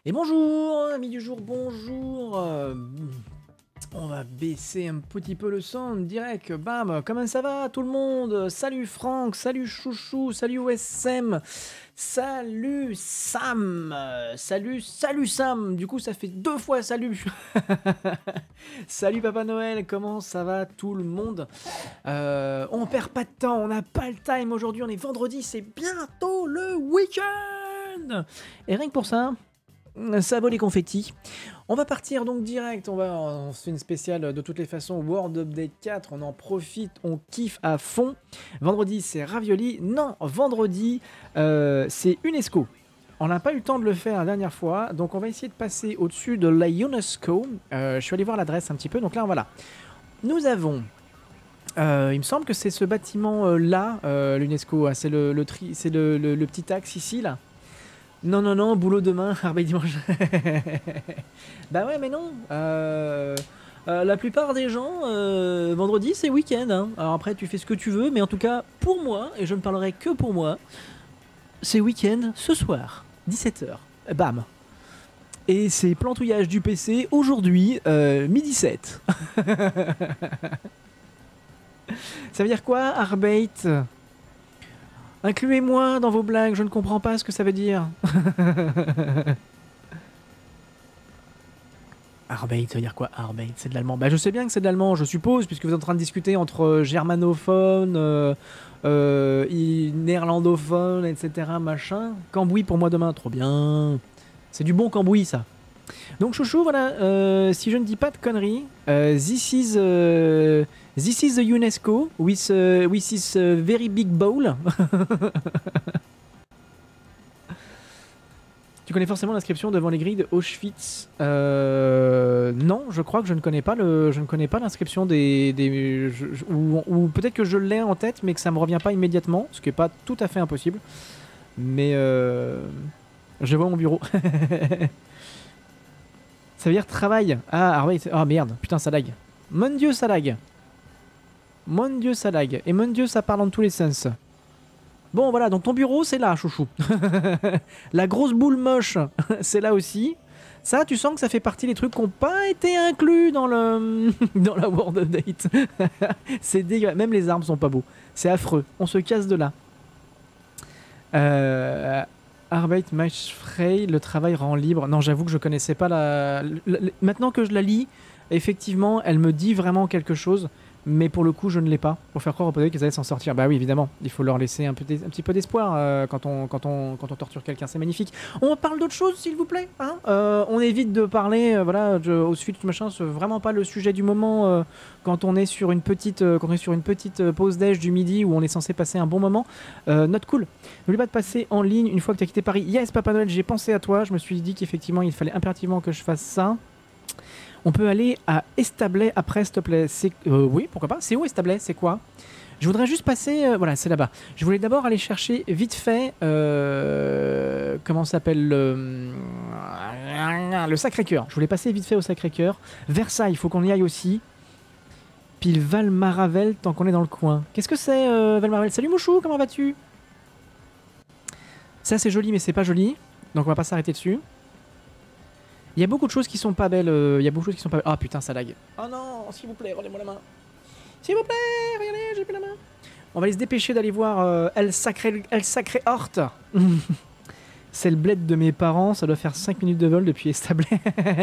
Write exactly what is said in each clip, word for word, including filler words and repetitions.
Et bonjour, amis du jour, bonjour. Euh, on va baisser un petit peu le son direct. Bam, comment ça va tout le monde? Salut Franck, salut Chouchou, salut O S M, salut Sam, euh, salut, salut Sam. Du coup, ça fait deux fois salut. Salut Papa Noël, comment ça va tout le monde? euh, On perd pas de temps, on n'a pas le time aujourd'hui. On est vendredi, c'est bientôt le week-end. Et rien que pour ça, ça vaut les confettis. On va partir donc direct, on va on fait une spéciale de toutes les façons, World Update quatre, on en profite, on kiffe à fond. Vendredi c'est Ravioli, non, vendredi euh, c'est UNESCO. On n'a pas eu le temps de le faire la dernière fois, donc on va essayer de passer au-dessus de la UNESCO. Euh, je suis allé voir l'adresse un petit peu, donc là voilà. Nous avons... Euh, il me semble que c'est ce bâtiment euh, là, euh, l'UNESCO, hein, c'est le, le, tri, c'est le, le, le petit axe ici là. Non, non, non, boulot demain, arbeit dimanche. Bah ouais, mais non. Euh, euh, la plupart des gens, euh, vendredi, c'est week-end. Hein. Alors après, tu fais ce que tu veux, mais en tout cas, pour moi, et je ne parlerai que pour moi, c'est week-end ce soir, dix-sept heures. Bam. Et c'est plantouillage du P C aujourd'hui, euh, midi sept. Ça veut dire quoi, arbeit? Incluez-moi dans vos blagues, je ne comprends pas ce que ça veut dire. Arbeit, ça veut dire quoi, Arbeit? C'est de l'allemand. Bah je sais bien que c'est de l'allemand, je suppose, puisque vous êtes en train de discuter entre euh, germanophones, euh, euh, néerlandophones, et cetera. Machin. Cambouis pour moi demain, trop bien. C'est du bon cambouis, ça. Donc chouchou, voilà, euh, si je ne dis pas de conneries, euh, this is... Euh, This is the UNESCO with, uh, with this uh, very big bowl. Tu connais forcément l'inscription devant les grilles de Auschwitz? euh, Non, je crois que je ne connais pas le, je ne connais pas l'inscription des, des je, je, ou, ou peut-être que je l'ai en tête, mais que ça me revient pas immédiatement, ce qui est pas tout à fait impossible. Mais euh, je vois mon bureau. Ça veut dire travail. Ah, ah, ouais, ah merde, putain ça lag. Mon dieu ça lag. Mon dieu ça lag. Et mon dieu ça parle dans tous les sens. Bon voilà, donc ton bureau c'est là, chouchou. La grosse boule moche, c'est là aussi. Ça, tu sens que ça fait partie des trucs qui n'ont pas été inclus dans le dans la World Update. C'est dégueulasse. Même les arbres sont pas beaux. C'est affreux. On se casse de là. Euh... Arbeit macht frei, le travail rend libre. Non, j'avoue que je connaissais pas la... la... Maintenant que je la lis, effectivement, elle me dit vraiment quelque chose. Mais pour le coup, je ne l'ai pas. Pour faire croire aux potes qu'ils allaient s'en sortir. Bah oui, évidemment. Il faut leur laisser un, peu un petit peu d'espoir euh, quand, on, quand, on, quand on torture quelqu'un. C'est magnifique. On parle d'autre chose, s'il vous plaît, hein euh, on évite de parler, euh, voilà, de, au suite machin. C'est vraiment pas le sujet du moment euh, quand on est sur une petite, euh, quand on est sur une petite euh, pause déj du midi où on est censé passer un bon moment. Euh, note cool. N'oublie pas de passer en ligne une fois que tu as quitté Paris. Yes, Papa Noël, j'ai pensé à toi. Je me suis dit qu'effectivement, il fallait impérativement que je fasse ça. On peut aller à Establais après, s'il te plaît. Euh, oui, pourquoi pas. C'est où Establais? C'est quoi? Je voudrais juste passer... Euh, voilà, c'est là-bas. Je voulais d'abord aller chercher vite fait... Euh, comment s'appelle le... Le Sacré-Cœur. Je voulais passer vite fait au Sacré-Cœur. Versailles, il faut qu'on y aille aussi. Puis Valmaravel, tant qu'on est dans le coin. Qu'est-ce que c'est, euh, Valmaravel? Salut Mouchou, comment vas-tu? Ça, c'est joli, mais c'est pas joli. Donc on va pas s'arrêter dessus. Il y a beaucoup de choses qui sont pas belles. Il y a beaucoup de choses qui sont pas belles. Ah putain, ça lag. Oh non, s'il vous plaît, rendez-moi la main. S'il vous plaît, regardez, j'ai plus la main. On va aller se dépêcher d'aller voir euh, El Sacré, El Sacré Horte. C'est le bled de mes parents. Ça doit faire cinq minutes de vol depuis Establais.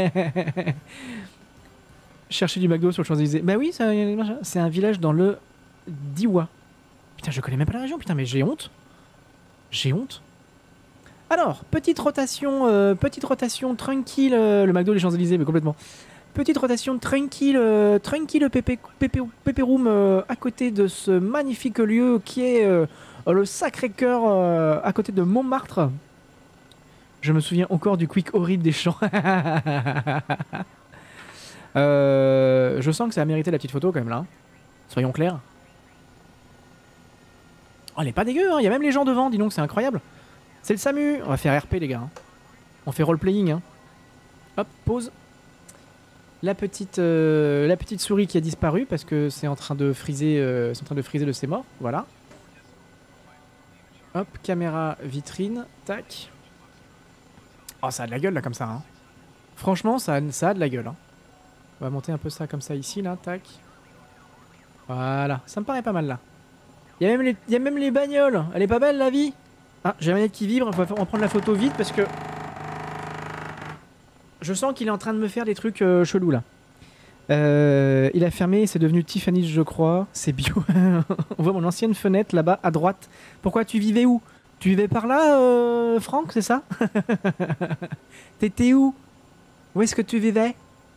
Chercher du McDo sur le Champs-Élysées. Bah oui, c'est un village dans le Diois. Putain, je connais même pas la région. Putain, mais j'ai honte. J'ai honte. Alors, petite rotation, euh, petite rotation tranquille, euh, le McDo les Champs-Élysées, mais complètement. Petite rotation tranquille, euh, tranquille pépé, pépé, pépé room euh, à côté de ce magnifique lieu qui est euh, le Sacré-Cœur euh, à côté de Montmartre. Je me souviens encore du quick horrible des champs. euh, je sens que ça a mérité la petite photo quand même là. Soyons clairs. Oh, elle est pas dégueu, hein. Il y a même les gens devant, dis donc, c'est incroyable. C'est le SAMU. On va faire R P les gars. On fait roleplaying. Hein. Hop, pause. La petite, euh, la petite souris qui a disparu parce que c'est en train de friser, euh, c'est en train de friser le c'est mort. Voilà. Hop, caméra, vitrine. Tac. Oh, ça a de la gueule là comme ça. Hein. Franchement, ça a, ça a de la gueule. Hein. On va monter un peu ça comme ça ici, là. Tac. Voilà. Ça me paraît pas mal là. Il y a même les, il y a même les bagnoles. Elle est pas belle la vie? Ah, j'ai la manette qui vibre. On va, on va prendre la photo vite parce que... Je sens qu'il est en train de me faire des trucs euh, chelous là. Euh, il a fermé, c'est devenu Tiffany, je crois. C'est bio. On voit mon ancienne fenêtre là-bas à droite. Pourquoi tu vivais où? Tu vivais par là, euh, Franck, c'est ça? T'étais où? Où est-ce que tu vivais?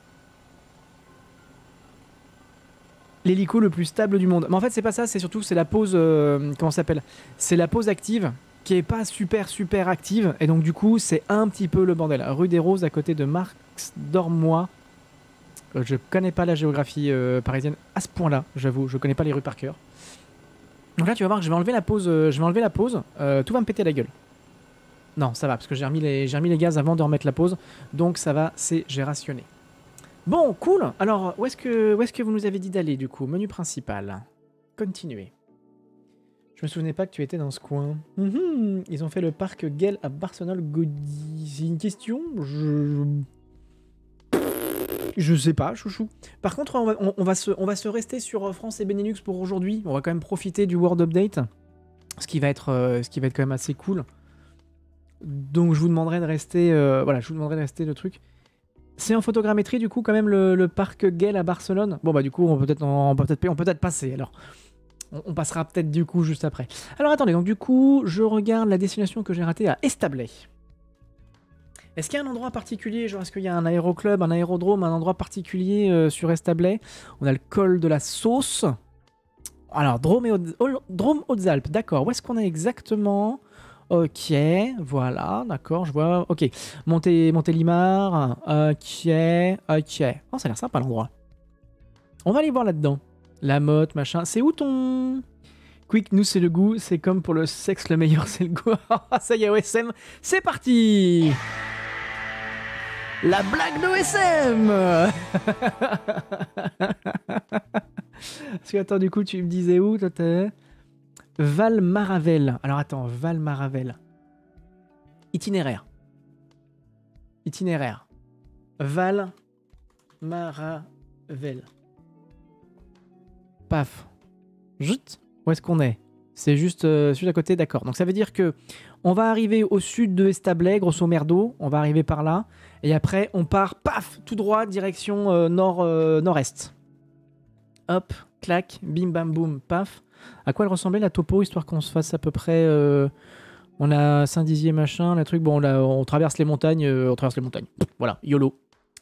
L'hélico le plus stable du monde. Mais en fait, c'est pas ça, c'est surtout c'est la pause. Euh, comment ça s'appelle? C'est la pause active qui est pas super super active. Et donc, du coup, c'est un petit peu le bordel. Rue des Roses à côté de Marx Dormois. Euh, je connais pas la géographie euh, parisienne à ce point-là, j'avoue. Je connais pas les rues par cœur. Donc là, tu vas voir que je vais enlever la pause. Euh, je vais enlever la pause. Euh, tout va me péter la gueule. Non, ça va, parce que j'ai remis, les, j'ai remis les gaz avant de remettre la pause. Donc ça va, c'est j'ai rationné. Bon, cool. Alors, où est-ce que, où est-ce que vous nous avez dit d'aller, du coup? Menu principal. Continuer. Je me souvenais pas que tu étais dans ce coin. Mm-hmm. Ils ont fait le parc Gale à Barcelone-Gaudi. C'est une question? Je... Je sais pas, chouchou. Par contre, on va, on, on va, se, on va se rester sur France et Benelux pour aujourd'hui. On va quand même profiter du World Update. Ce qui va être, euh, ce qui va être quand même assez cool. Donc je vous demanderai de rester... Euh, voilà, je vous demanderai de rester le truc. C'est en photogrammétrie, du coup, quand même, le, le parc Gale à Barcelone. Bon, bah du coup, on peut peut-être on peut peut-être on peut peut-être passer, alors. On, on passera peut-être, du coup, juste après. Alors, attendez, donc du coup, je regarde la destination que j'ai ratée à Establey. Est-ce qu'il y a un endroit particulier, genre est-ce qu'il y a un aéroclub, un aérodrome, un endroit particulier euh, sur Establey? On a le col de la Sauce. Alors, Drôme, et Hautes, Drôme Hautes-Alpes, d'accord. Où est-ce qu'on est exactement? Ok, voilà, d'accord, je vois. Ok, Monté, Montélimar, ok, ok. Oh, ça a l'air sympa l'endroit. On va aller voir là-dedans. La motte, machin. C'est où ton... Quick, nous c'est le goût, c'est comme pour le sexe, le meilleur c'est le goût. Ça y est, O S M, c'est parti. La blague de O S M. Parce que attends, du coup, tu me disais où, toi t'es... Val-Maravel. Alors attends, Val-Maravel. Itinéraire. Itinéraire. Val-Maravel. Paf. Jut. Où est-ce qu'on est? C'est juste euh, juste à côté, d'accord. Donc ça veut dire que on va arriver au sud de Establey, grosso merdo. On va arriver par là. Et après, on part, paf, tout droit, direction euh, nord, euh, nord-est. Hop, clac, bim bam boum, paf. À quoi elle ressemblait la topo, histoire qu'on se fasse à peu près... Euh, on a Saint-Dizier, machin, le truc... Bon, là, on traverse les montagnes, euh, on traverse les montagnes. Voilà, YOLO.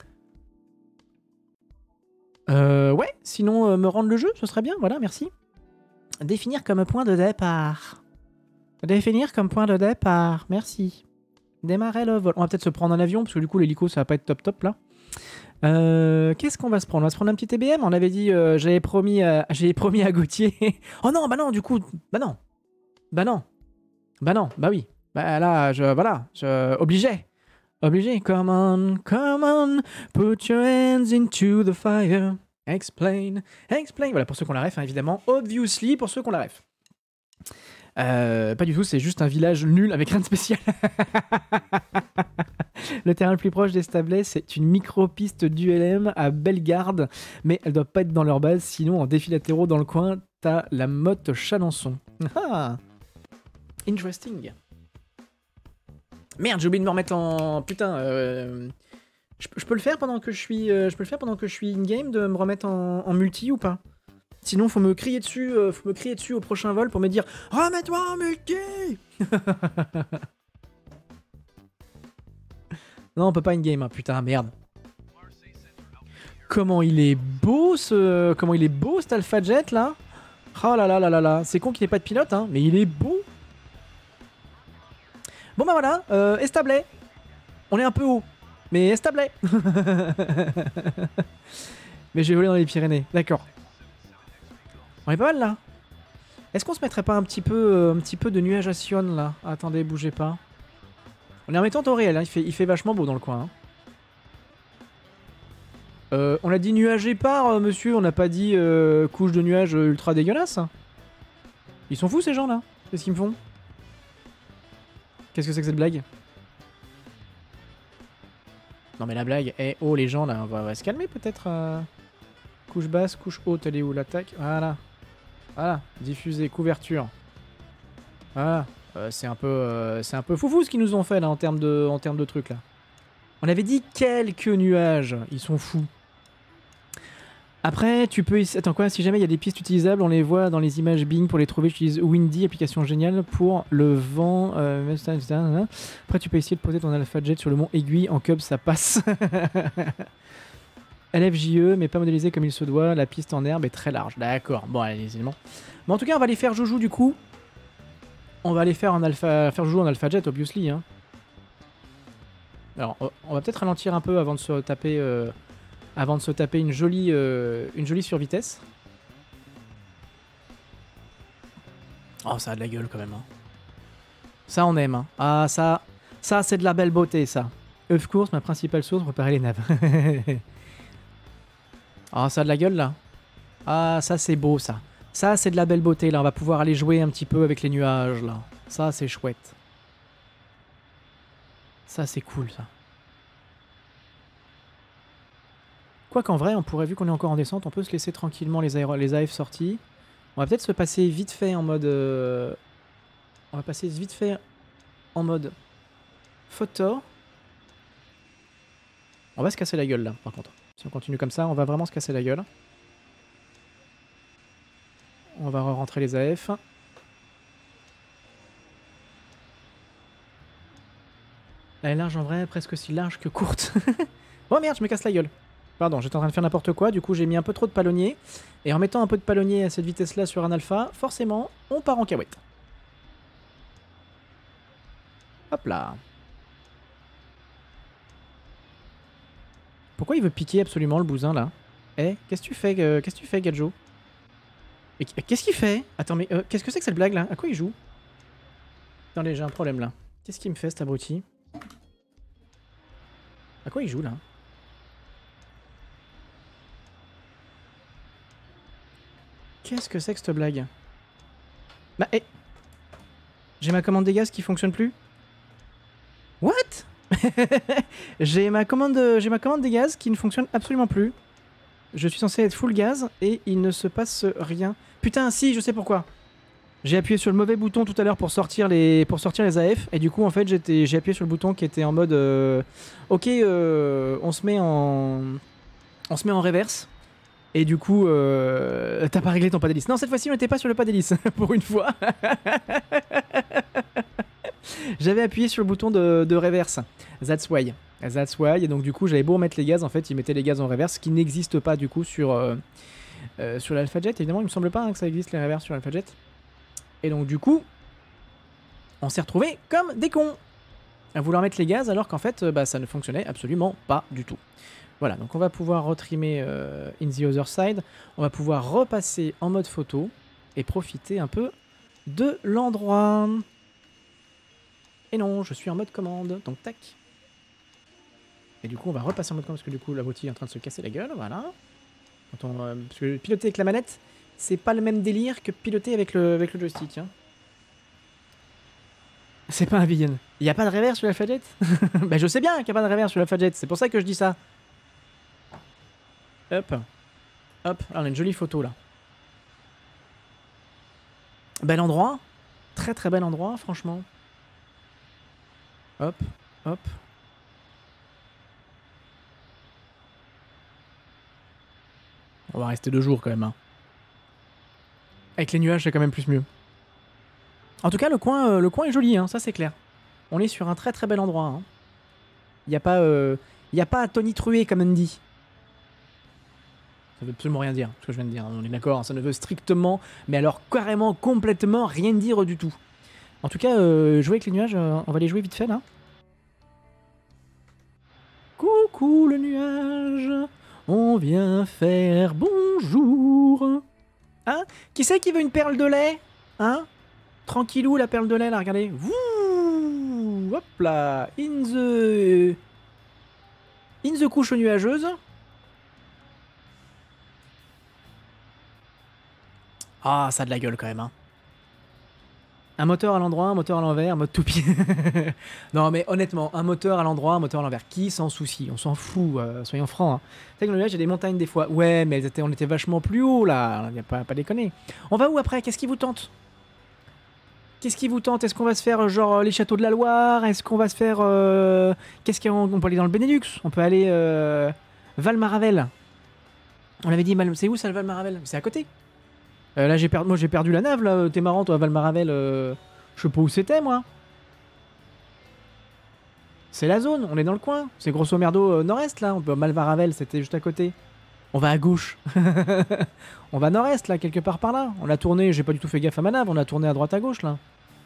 Euh, ouais, sinon, euh, me rendre le jeu, ce serait bien, voilà, merci. Définir comme point de départ. Définir comme point de départ, merci. Démarrer le vol. On va peut-être se prendre un avion, parce que du coup, l'hélico, ça va pas être top top, là. Euh, Qu'est-ce qu'on va se prendre? On va se prendre un petit T B M. On avait dit, euh, j'avais promis, euh, j'avais promis à Gauthier. Oh non, bah non, du coup, bah non, bah non, bah non, bah oui, bah là, je, voilà, je, obligé, obligé. Come on, come on, put your hands into the fire. Explain, explain. Voilà, pour ceux qui ont la ref, hein, évidemment. Obviously, pour ceux qui ont la ref. Euh, pas du tout, c'est juste un village nul avec rien de spécial. Le terrain le plus proche d'Establey, c'est une micro-piste d'U L M à Bellegarde, mais elle doit pas être dans leur base, sinon en défi latéraux dans le coin, t'as la motte Chalençon. Ah, interesting. Merde, j'ai oublié de me remettre en... Putain, euh... je, je peux le faire pendant que je suis, euh, je peux le faire pendant que je suis in-game, de me remettre en, en multi ou pas? Sinon, faut me crier dessus, euh, faut me crier dessus au prochain vol pour me dire « Remets-toi en multi !» Non, on peut pas in-game, hein. Putain, merde. Comment il est beau, ce... Comment il est beau, cet Alpha Jet, là. Oh là là là là là. C'est con qu'il n'ait pas de pilote, hein, mais il est beau. Bon bah voilà, euh, Establey. On est un peu haut, mais Establey. Mais j'ai volé dans les Pyrénées, d'accord. On est pas mal là. Est-ce qu'on se mettrait pas un petit peu, euh, un petit peu de nuages à Sion là? Attendez, bougez pas. On est en mettant temps réel, hein. il, fait, il fait vachement beau dans le coin. Hein. Euh, on a dit nuage épars, euh, monsieur, on n'a pas dit euh, couche de nuages ultra dégueulasse. Ils sont fous ces gens là? Qu'est-ce qu'ils me font? Qu'est-ce que c'est que cette blague? Non mais la blague, eh oh les gens là, on va, on va se calmer peut-être. Euh... Couche basse, couche haute, elle est où l'attaque? Voilà. Voilà, diffuser, couverture. Voilà. Euh, c'est un peu euh, c'est un peu foufou ce qu'ils nous ont fait là en termes de, en termes de trucs là. On avait dit quelques nuages, ils sont fous. Après, tu peux... Attends quoi, si jamais il y a des pistes utilisables, on les voit dans les images Bing pour les trouver. J'utilise Windy, application géniale pour le vent. Euh... Après, tu peux essayer de poser ton Alpha Jet sur le mont Aiguille. En cub, ça passe. L F J E, mais pas modélisé comme il se doit. La piste en herbe est très large. D'accord. Bon, allez, les éléments. Bon, en tout cas, on va les faire joujou du coup. On va les faire en alpha, faire joujou en Alpha Jet, obviously. Hein. Alors, on va peut-être ralentir un peu avant de se taper... Euh... Avant de se taper une jolie, euh, une jolie survitesse. Oh, ça a de la gueule quand même. Hein. Ça, on aime. Hein. Ah, ça, ça c'est de la belle beauté, ça. Of course, ma principale source pour préparer les naves. Ah, ça a de la gueule, là. Ah, ça, c'est beau, ça. Ça, c'est de la belle beauté, là. On va pouvoir aller jouer un petit peu avec les nuages, là. Ça, c'est chouette. Ça, c'est cool, ça. Quoi qu'en vrai, on pourrait, vu qu'on est encore en descente, on peut se laisser tranquillement les, aéro les A F sortis. On va peut-être se passer vite fait en mode... Euh... On va passer vite fait en mode photo. On va se casser la gueule là, par contre. Si on continue comme ça, on va vraiment se casser la gueule. On va re-rentrer les A F. Elle est large en vrai, presque aussi large que courte. Oh merde, je me casse la gueule. Pardon, j'étais en train de faire n'importe quoi, du coup j'ai mis un peu trop de palonnier. Et en mettant un peu de palonnier à cette vitesse-là sur un alpha, forcément, on part en cahuète. Hop là. Pourquoi il veut piquer absolument le bousin là? Eh, qu'est-ce que tu fais, euh, qu'est-ce que tu fais, Gadjo? Et qu'est-ce qu'il fait? Attends, mais euh, qu'est-ce que c'est que cette blague là? À quoi il joue? Attendez, j'ai un problème là. Qu'est-ce qu'il me fait cet abruti? À quoi il joue là? Qu'est-ce que c'est que cette blague? Bah, eh. J'ai ma commande des gaz qui fonctionne plus? What? J'ai ma commande j'ai ma commande des gaz qui ne fonctionne absolument plus. Je suis censé être full gaz et il ne se passe rien. Putain, si, je sais pourquoi. J'ai appuyé sur le mauvais bouton tout à l'heure pour sortir les pour sortir les A F et du coup en fait j'étais j'ai appuyé sur le bouton qui était en mode euh, OK, euh, on se met en on se met en reverse. Et du coup, euh, t'as pas réglé ton pas d'hélice. Non, cette fois-ci, on n'était pas sur le pas d'hélice, pour une fois. J'avais appuyé sur le bouton de, de reverse. That's why. That's why. Et donc, du coup, j'avais beau remettre les gaz. En fait, il mettait les gaz en reverse, ce qui n'existe pas, du coup, sur, euh, euh, sur l'Alpha Jet. Évidemment, il me semble pas hein, que ça existe, les reverse sur l'Alpha Jet. Et donc, du coup, on s'est retrouvés comme des cons à vouloir mettre les gaz, alors qu'en fait, bah, ça ne fonctionnait absolument pas du tout. Voilà, donc on va pouvoir retrimer euh, in the other side. On va pouvoir repasser en mode photo et profiter un peu de l'endroit. Et non, je suis en mode commande, donc tac. Et du coup, on va repasser en mode commande parce que du coup, la bottille est en train de se casser la gueule, voilà. Quand on, euh, parce que piloter avec la manette, c'est pas le même délire que piloter avec le, avec le joystick. Hein. C'est pas un vegan. Il n'y a pas de reverse sur l'Alpha Jet? Bah je sais bien qu'il n'y a pas de reverse sur l'Alpha Jet, c'est pour ça que je dis ça. Hop. Hop. Ah, on a une jolie photo là. Bel endroit. Très très bel endroit, franchement. Hop. Hop. On va rester deux jours quand même. Hein. Avec les nuages, c'est quand même plus mieux. En tout cas, le coin, euh, le coin est joli, hein, ça c'est clair. On est sur un très très bel endroit. Hein. Il n'y a pas, euh, il y a pas à tonitruer comme on dit. Ça veut absolument rien dire, ce que je viens de dire. On est d'accord, hein, ça ne veut strictement, mais alors carrément, complètement rien dire du tout. En tout cas, euh, jouer avec les nuages, euh, on va les jouer vite fait là. Coucou le nuage, on vient faire bonjour. Hein? Qui c'est qui veut une perle de lait? Hein? Tranquillou la perle de lait là, regardez. Wouh! Hop là, in the... In the couche nuageuse. Ah, ça a de la gueule quand même. Hein. Un moteur à l'endroit, un moteur à l'envers, mode toupie. Non, mais honnêtement, un moteur à l'endroit, un moteur à l'envers. Qui s'en soucie? On s'en fout, euh, soyons francs. Hein. C'est que le village, il y a des montagnes des fois. Ouais, mais elles étaient, on était vachement plus haut là. Il n'y a pas, pas déconner. On va où après? Qu'est-ce qui vous tente? Qu'est-ce qui vous tente? Est-ce qu'on va se faire genre les châteaux de la Loire? Est-ce qu'on va se faire. Euh... Qu'est-ce qu'on on peut aller dans le Benelux? On peut aller. Euh... Val-Maravel. On avait dit. C'est où ça le Val-Maravel? C'est à côté. Euh, là, j'ai perdu, moi j'ai perdu la nave là. T'es marrant, toi, Val-Maravel. Euh... Je sais pas où c'était, moi. C'est la zone, on est dans le coin. C'est grosso merdo euh, nord-est là. On peut Malvaravel, c'était juste à côté. On va à gauche. On va nord-est là, quelque part par là. On a tourné, j'ai pas du tout fait gaffe à ma nave. On a tourné à droite à gauche là.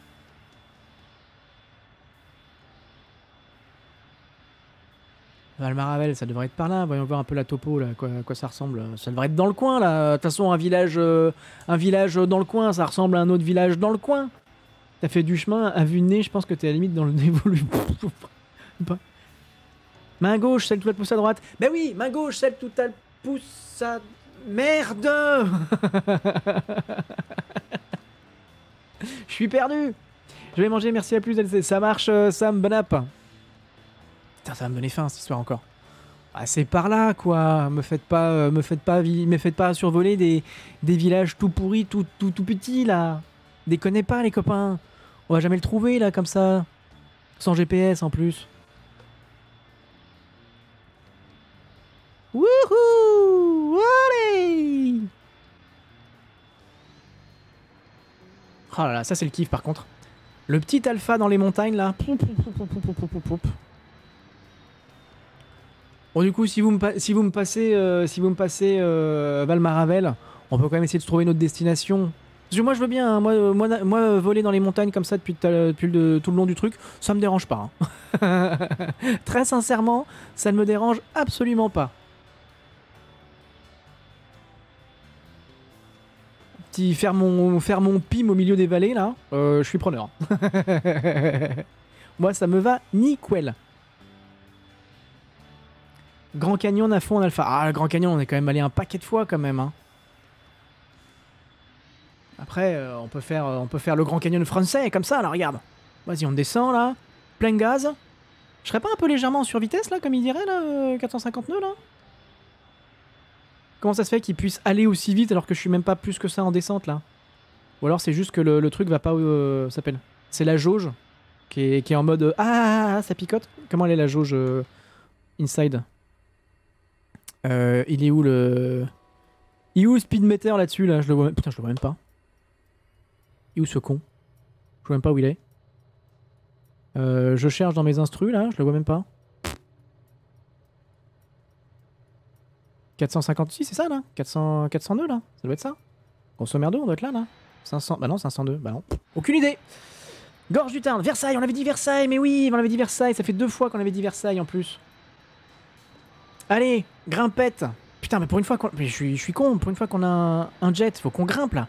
Valmaravel, ça devrait être par là. Voyons voir un peu la topo, là, quoi, à quoi ça ressemble. Ça devrait être dans le coin, là. De toute façon, un village, euh, un village dans le coin, ça ressemble à un autre village dans le coin. T'as fait du chemin, à vue de nez, je pense que t'es à la limite dans le dévolu. Main gauche, celle tout elle pousse à droite. Ben oui, main gauche, celle tout elle pousse à... Merde. Je suis perdu. Je vais manger, merci à plus, ça marche, Sam, bon app. Putain, ça va me donner faim cette histoire encore. Ah, c'est par là, quoi. Me faites pas, euh, me faites pas, me faites pas survoler des, des villages tout pourris, tout, tout, tout petits, là. Déconnez pas, les copains. On va jamais le trouver, là, comme ça. Sans G P S, en plus. Wouhou! Allez! Oh là là, ça c'est le kiff, par contre. Le petit alpha dans les montagnes, là. Bon, du coup, si vous me, si vous me passez, euh, si vous me passez euh, Valmaravel, on peut quand même essayer de trouver une autre destination. Parce que moi, je veux bien, hein, moi, euh, moi, moi, voler dans les montagnes comme ça depuis, depuis le, tout le long du truc, ça me dérange pas. Hein. Très sincèrement, ça ne me dérange absolument pas. Petit faire mon, faire mon pim au milieu des vallées, là, euh, je suis preneur. Moi, ça me va nickel. Grand Canyon à fond en alpha. Ah, le Grand Canyon, on est quand même allé un paquet de fois quand même. Hein. Après, euh, on, peut faire, euh, on peut faire le Grand Canyon français, comme ça, là, regarde. Vas-y, on descend, là. Plein gaz. Je serais pas un peu légèrement en survitesse, là, comme il dirait, là, euh, quatre cent cinquante nœuds, là? Comment ça se fait qu'il puisse aller aussi vite alors que je suis même pas plus que ça en descente, là? Ou alors c'est juste que le, le truc va pas où euh, s'appelle. C'est la jauge qui est, qui est en mode... Euh, ah, ça picote. Comment elle est, la jauge euh, inside? Euh, il est où le... Il est où le speedmeter là-dessus là? Je le vois... Putain, je le vois même pas. Il est où ce con? Je vois même pas où il est. Euh, je cherche dans mes instrus là, je le vois même pas. quatre cent cinquante-six, c'est ça là? quatre cents, quatre cent deux là? Ça doit être ça? Grosso merdo, on doit être là là? cinq cents... Bah non, cinq cent deux. Bah non. Aucune idée! Gorge du Tarn, Versailles, on avait dit Versailles, mais oui, on avait dit Versailles, ça fait deux fois qu'on avait dit Versailles en plus. Allez, grimpette. Putain, mais pour une fois qu'on... Je suis, je suis con, pour une fois qu'on a un, un jet, faut qu'on grimpe, là.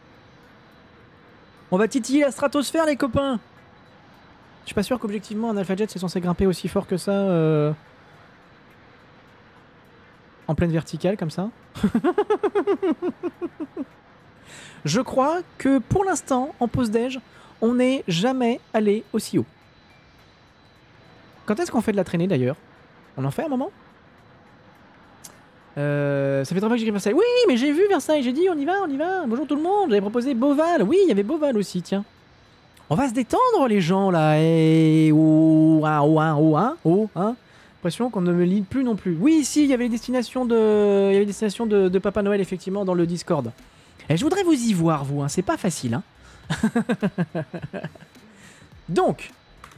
On va titiller la stratosphère, les copains. Je suis pas sûr qu'objectivement, un Alpha Jet, c'est censé grimper aussi fort que ça. Euh... En pleine verticale, comme ça. Je crois que, pour l'instant, en pause déj, on n'est jamais allé aussi haut. Quand est-ce qu'on fait de la traînée, d'ailleurs? On en fait un moment? Euh, ça fait trois fois que j'ai Versailles. Oui, mais j'ai vu Versailles, j'ai dit on y va, on y va. Bonjour tout le monde, j'avais proposé Beauval. Oui, il y avait Beauval aussi, tiens. On va se détendre les gens là. Et oh, ah, oh, ah, oh, hein, oh, hein. L'impression qu'on ne me lit plus non plus. Oui, si, il y avait les destinations de, il y avait les destinations de, de Papa Noël effectivement dans le Discord. Et je voudrais vous y voir vous, hein. C'est pas facile, hein. Donc,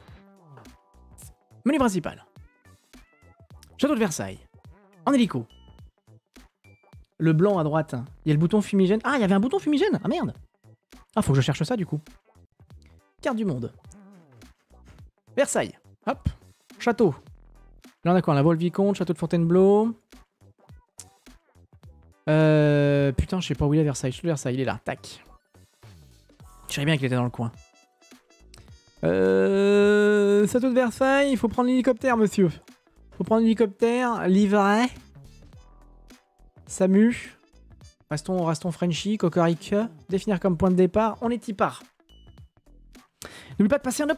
menu principal. Château de Versailles. En hélico. Le blanc à droite. Il y a le bouton fumigène. Ah, il y avait un bouton fumigène. Ah merde. Ah, faut que je cherche ça du coup. Carte du monde. Versailles. Hop. Château. Là on a quoi? La Vole-Vicomte, château de Fontainebleau. Euh... Putain, je sais pas où il est Versailles. Château de Versailles, il est là. Tac. Je savais bien qu'il était dans le coin. Euh... Château de Versailles, il faut prendre l'hélicoptère, monsieur. Faut prendre l'hélicoptère. Livret. Samu. Restons, restons Frenchy, Cocorique. Définir comme point de départ. On est y part. N'oublie pas de passer un...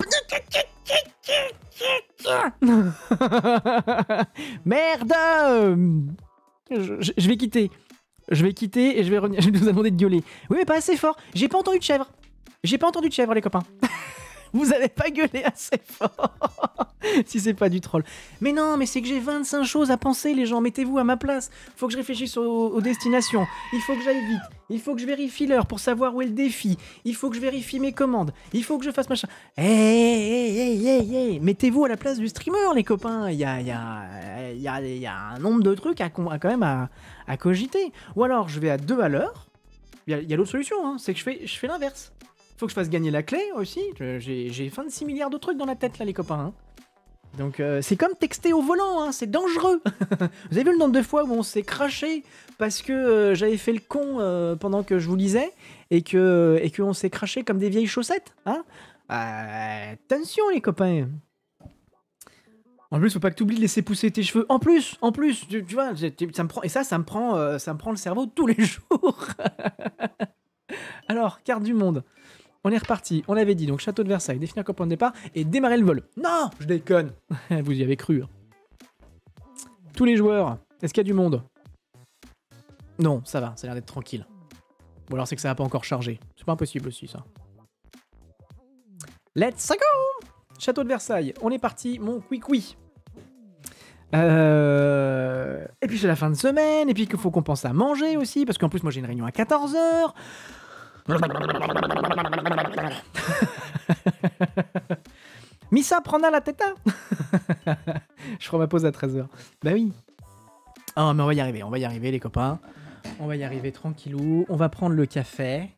Merde. je, je, je vais quitter. Je vais quitter et je vais revenir. Je vais nous demander de gueuler. Oui, mais pas assez fort. J'ai pas entendu de chèvre. J'ai pas entendu de chèvre, les copains. Vous avez pas gueulé assez fort. Si c'est pas du troll. Mais non, mais c'est que j'ai vingt-cinq choses à penser, les gens. Mettez-vous à ma place. Faut que je réfléchisse aux, aux destinations. Il faut que j'aille vite. Il faut que je vérifie l'heure pour savoir où est le défi. Il faut que je vérifie mes commandes. Il faut que je fasse machin. Hé, hé, hé, hé, hé. Mettez-vous à la place du streamer, les copains. Il y a, il y a, il y a, il y a un nombre de trucs à, à quand même à, à cogiter. Ou alors, je vais à deux à l'heure. Il y a, il y a l'autre solution, hein. C'est que je fais, je fais l'inverse. Faut que je fasse gagner la clé aussi. J'ai vingt-six milliards de trucs dans la tête là, les copains. Hein. Donc euh, c'est comme texter au volant, hein, c'est dangereux. Vous avez vu le nombre de fois où on s'est craché parce que euh, j'avais fait le con euh, pendant que je vous lisais et que et qu'on s'est craché comme des vieilles chaussettes, hein. euh, Attention les copains. En plus, faut pas que tu oublies de laisser pousser tes cheveux. En plus, en plus, tu, tu vois, ça me prend et ça, ça me prend, euh, ça me prend le cerveau tous les jours. Alors, carte du monde. On est reparti, on l'avait dit, donc château de Versailles, définir comme point de départ et démarrer le vol. Non, je déconne. Vous y avez cru. Hein. Tous les joueurs, est-ce qu'il y a du monde? Non, ça va, ça a l'air d'être tranquille. Ou alors c'est que ça n'a pas encore chargé. C'est pas impossible aussi, ça. Let's go! Château de Versailles, on est parti, mon couicoui. Euh... Et puis c'est la fin de semaine, et puis qu'il faut qu'on pense à manger aussi, parce qu'en plus moi j'ai une réunion à quatorze heures. Missa, prends la tête. Je ferai ma pause à treize heures. Bah oui. Oh, mais on va y arriver, on va y arriver, les copains. On va y arriver tranquillou. On va prendre le café.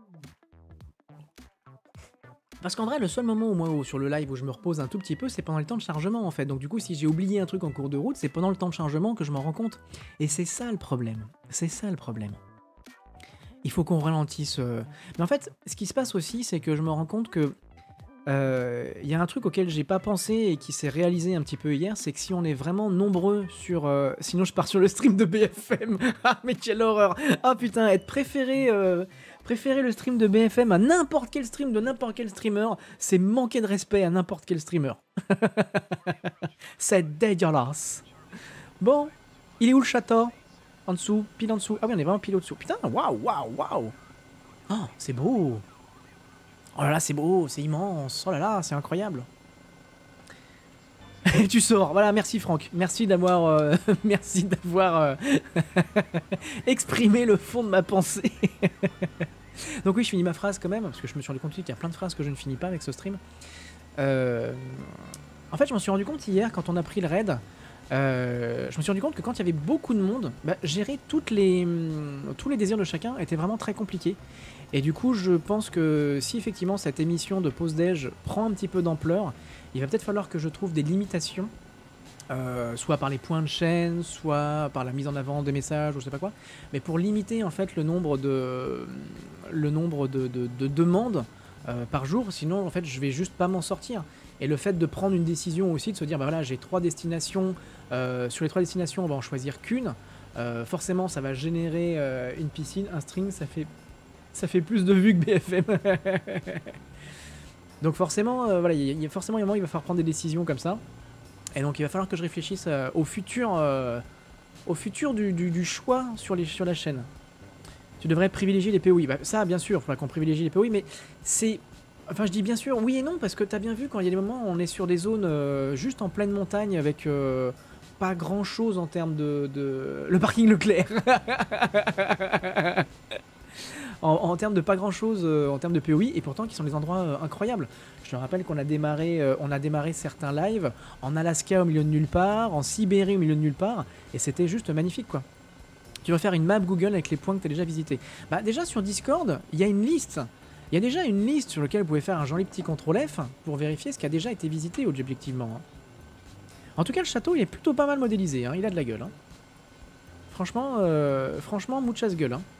Parce qu'en vrai, le seul moment où moi, où, sur le live où je me repose un tout petit peu, c'est pendant le temps de chargement, en fait. Donc du coup, si j'ai oublié un truc en cours de route, c'est pendant le temps de chargement que je m'en rends compte. Et c'est ça le problème. C'est ça le problème. Il faut qu'on ralentisse. Euh... Mais en fait, ce qui se passe aussi, c'est que je me rends compte que il euh, y a un truc auquel j'ai pas pensé et qui s'est réalisé un petit peu hier, c'est que si on est vraiment nombreux sur... Euh... Sinon, je pars sur le stream de B F M. Ah, mais quelle horreur. Ah putain, être préféré, euh... préférer le stream de B F M à n'importe quel stream de n'importe quel streamer, c'est manquer de respect à n'importe quel streamer. C'est dégueulasse. Bon, il est où le château? En dessous, pile en dessous. Ah oui, on est vraiment pile au-dessous. Putain, waouh, waouh, waouh. Oh, c'est beau. Oh là là, c'est beau, c'est immense. Oh là là, c'est incroyable. Et tu sors. Voilà, merci Franck. Merci d'avoir euh, merci d'avoir euh, exprimé le fond de ma pensée. Donc oui, je finis ma phrase quand même, parce que je me suis rendu compte qu'il y a plein de phrases que je ne finis pas avec ce stream. Euh... En fait, je m'en suis rendu compte hier, quand on a pris le raid... Euh, je me suis rendu compte que quand il y avait beaucoup de monde, bah, gérer toutes les, hum, tous les désirs de chacun était vraiment très compliqué. Et du coup, je pense que si effectivement cette émission de pause déj prend un petit peu d'ampleur, il va peut-être falloir que je trouve des limitations, euh, soit par les points de chaîne, soit par la mise en avant des messages, ou je sais pas quoi, mais pour limiter en fait le nombre de, le nombre de, de, de demandes euh, par jour, sinon en fait je vais juste pas m'en sortir. Et le fait de prendre une décision aussi, de se dire, bah voilà, j'ai trois destinations, euh, sur les trois destinations, on va en choisir qu'une. Euh, forcément, ça va générer euh, une piscine, un string, ça fait, ça fait plus de vues que B F M. Donc forcément, euh, voilà, il y a forcément un moment, il va falloir prendre des décisions comme ça. Et donc il va falloir que je réfléchisse euh, au futur, euh, au futur du, du, du choix sur, les, sur la chaîne. Tu devrais privilégier les P O I. Bah, ça, bien sûr, il faudra qu'on privilégie les P O I, mais c'est... Enfin, je dis bien sûr, oui et non, parce que t'as bien vu, quand il y a des moments où on est sur des zones euh, juste en pleine montagne avec euh, pas grand chose en termes de, de... Le parking Leclerc. en, en termes de pas grand chose euh, en termes de P O I, et pourtant qui sont des endroits euh, incroyables. Je te rappelle qu'on a démarré, euh, on a démarré certains lives en Alaska au milieu de nulle part, en Sibérie au milieu de nulle part, et c'était juste magnifique quoi. Tu vas faire une map Google avec les points que tu as déjà visités. Bah déjà sur Discord, il y a une liste. Il y a déjà une liste sur laquelle vous pouvez faire un joli petit contrôle F pour vérifier ce qui a déjà été visité objectivement. Hein. En tout cas, le château, il est plutôt pas mal modélisé. Hein. Il a de la gueule. Hein. Franchement, euh, franchement, muchas gueule. Hein.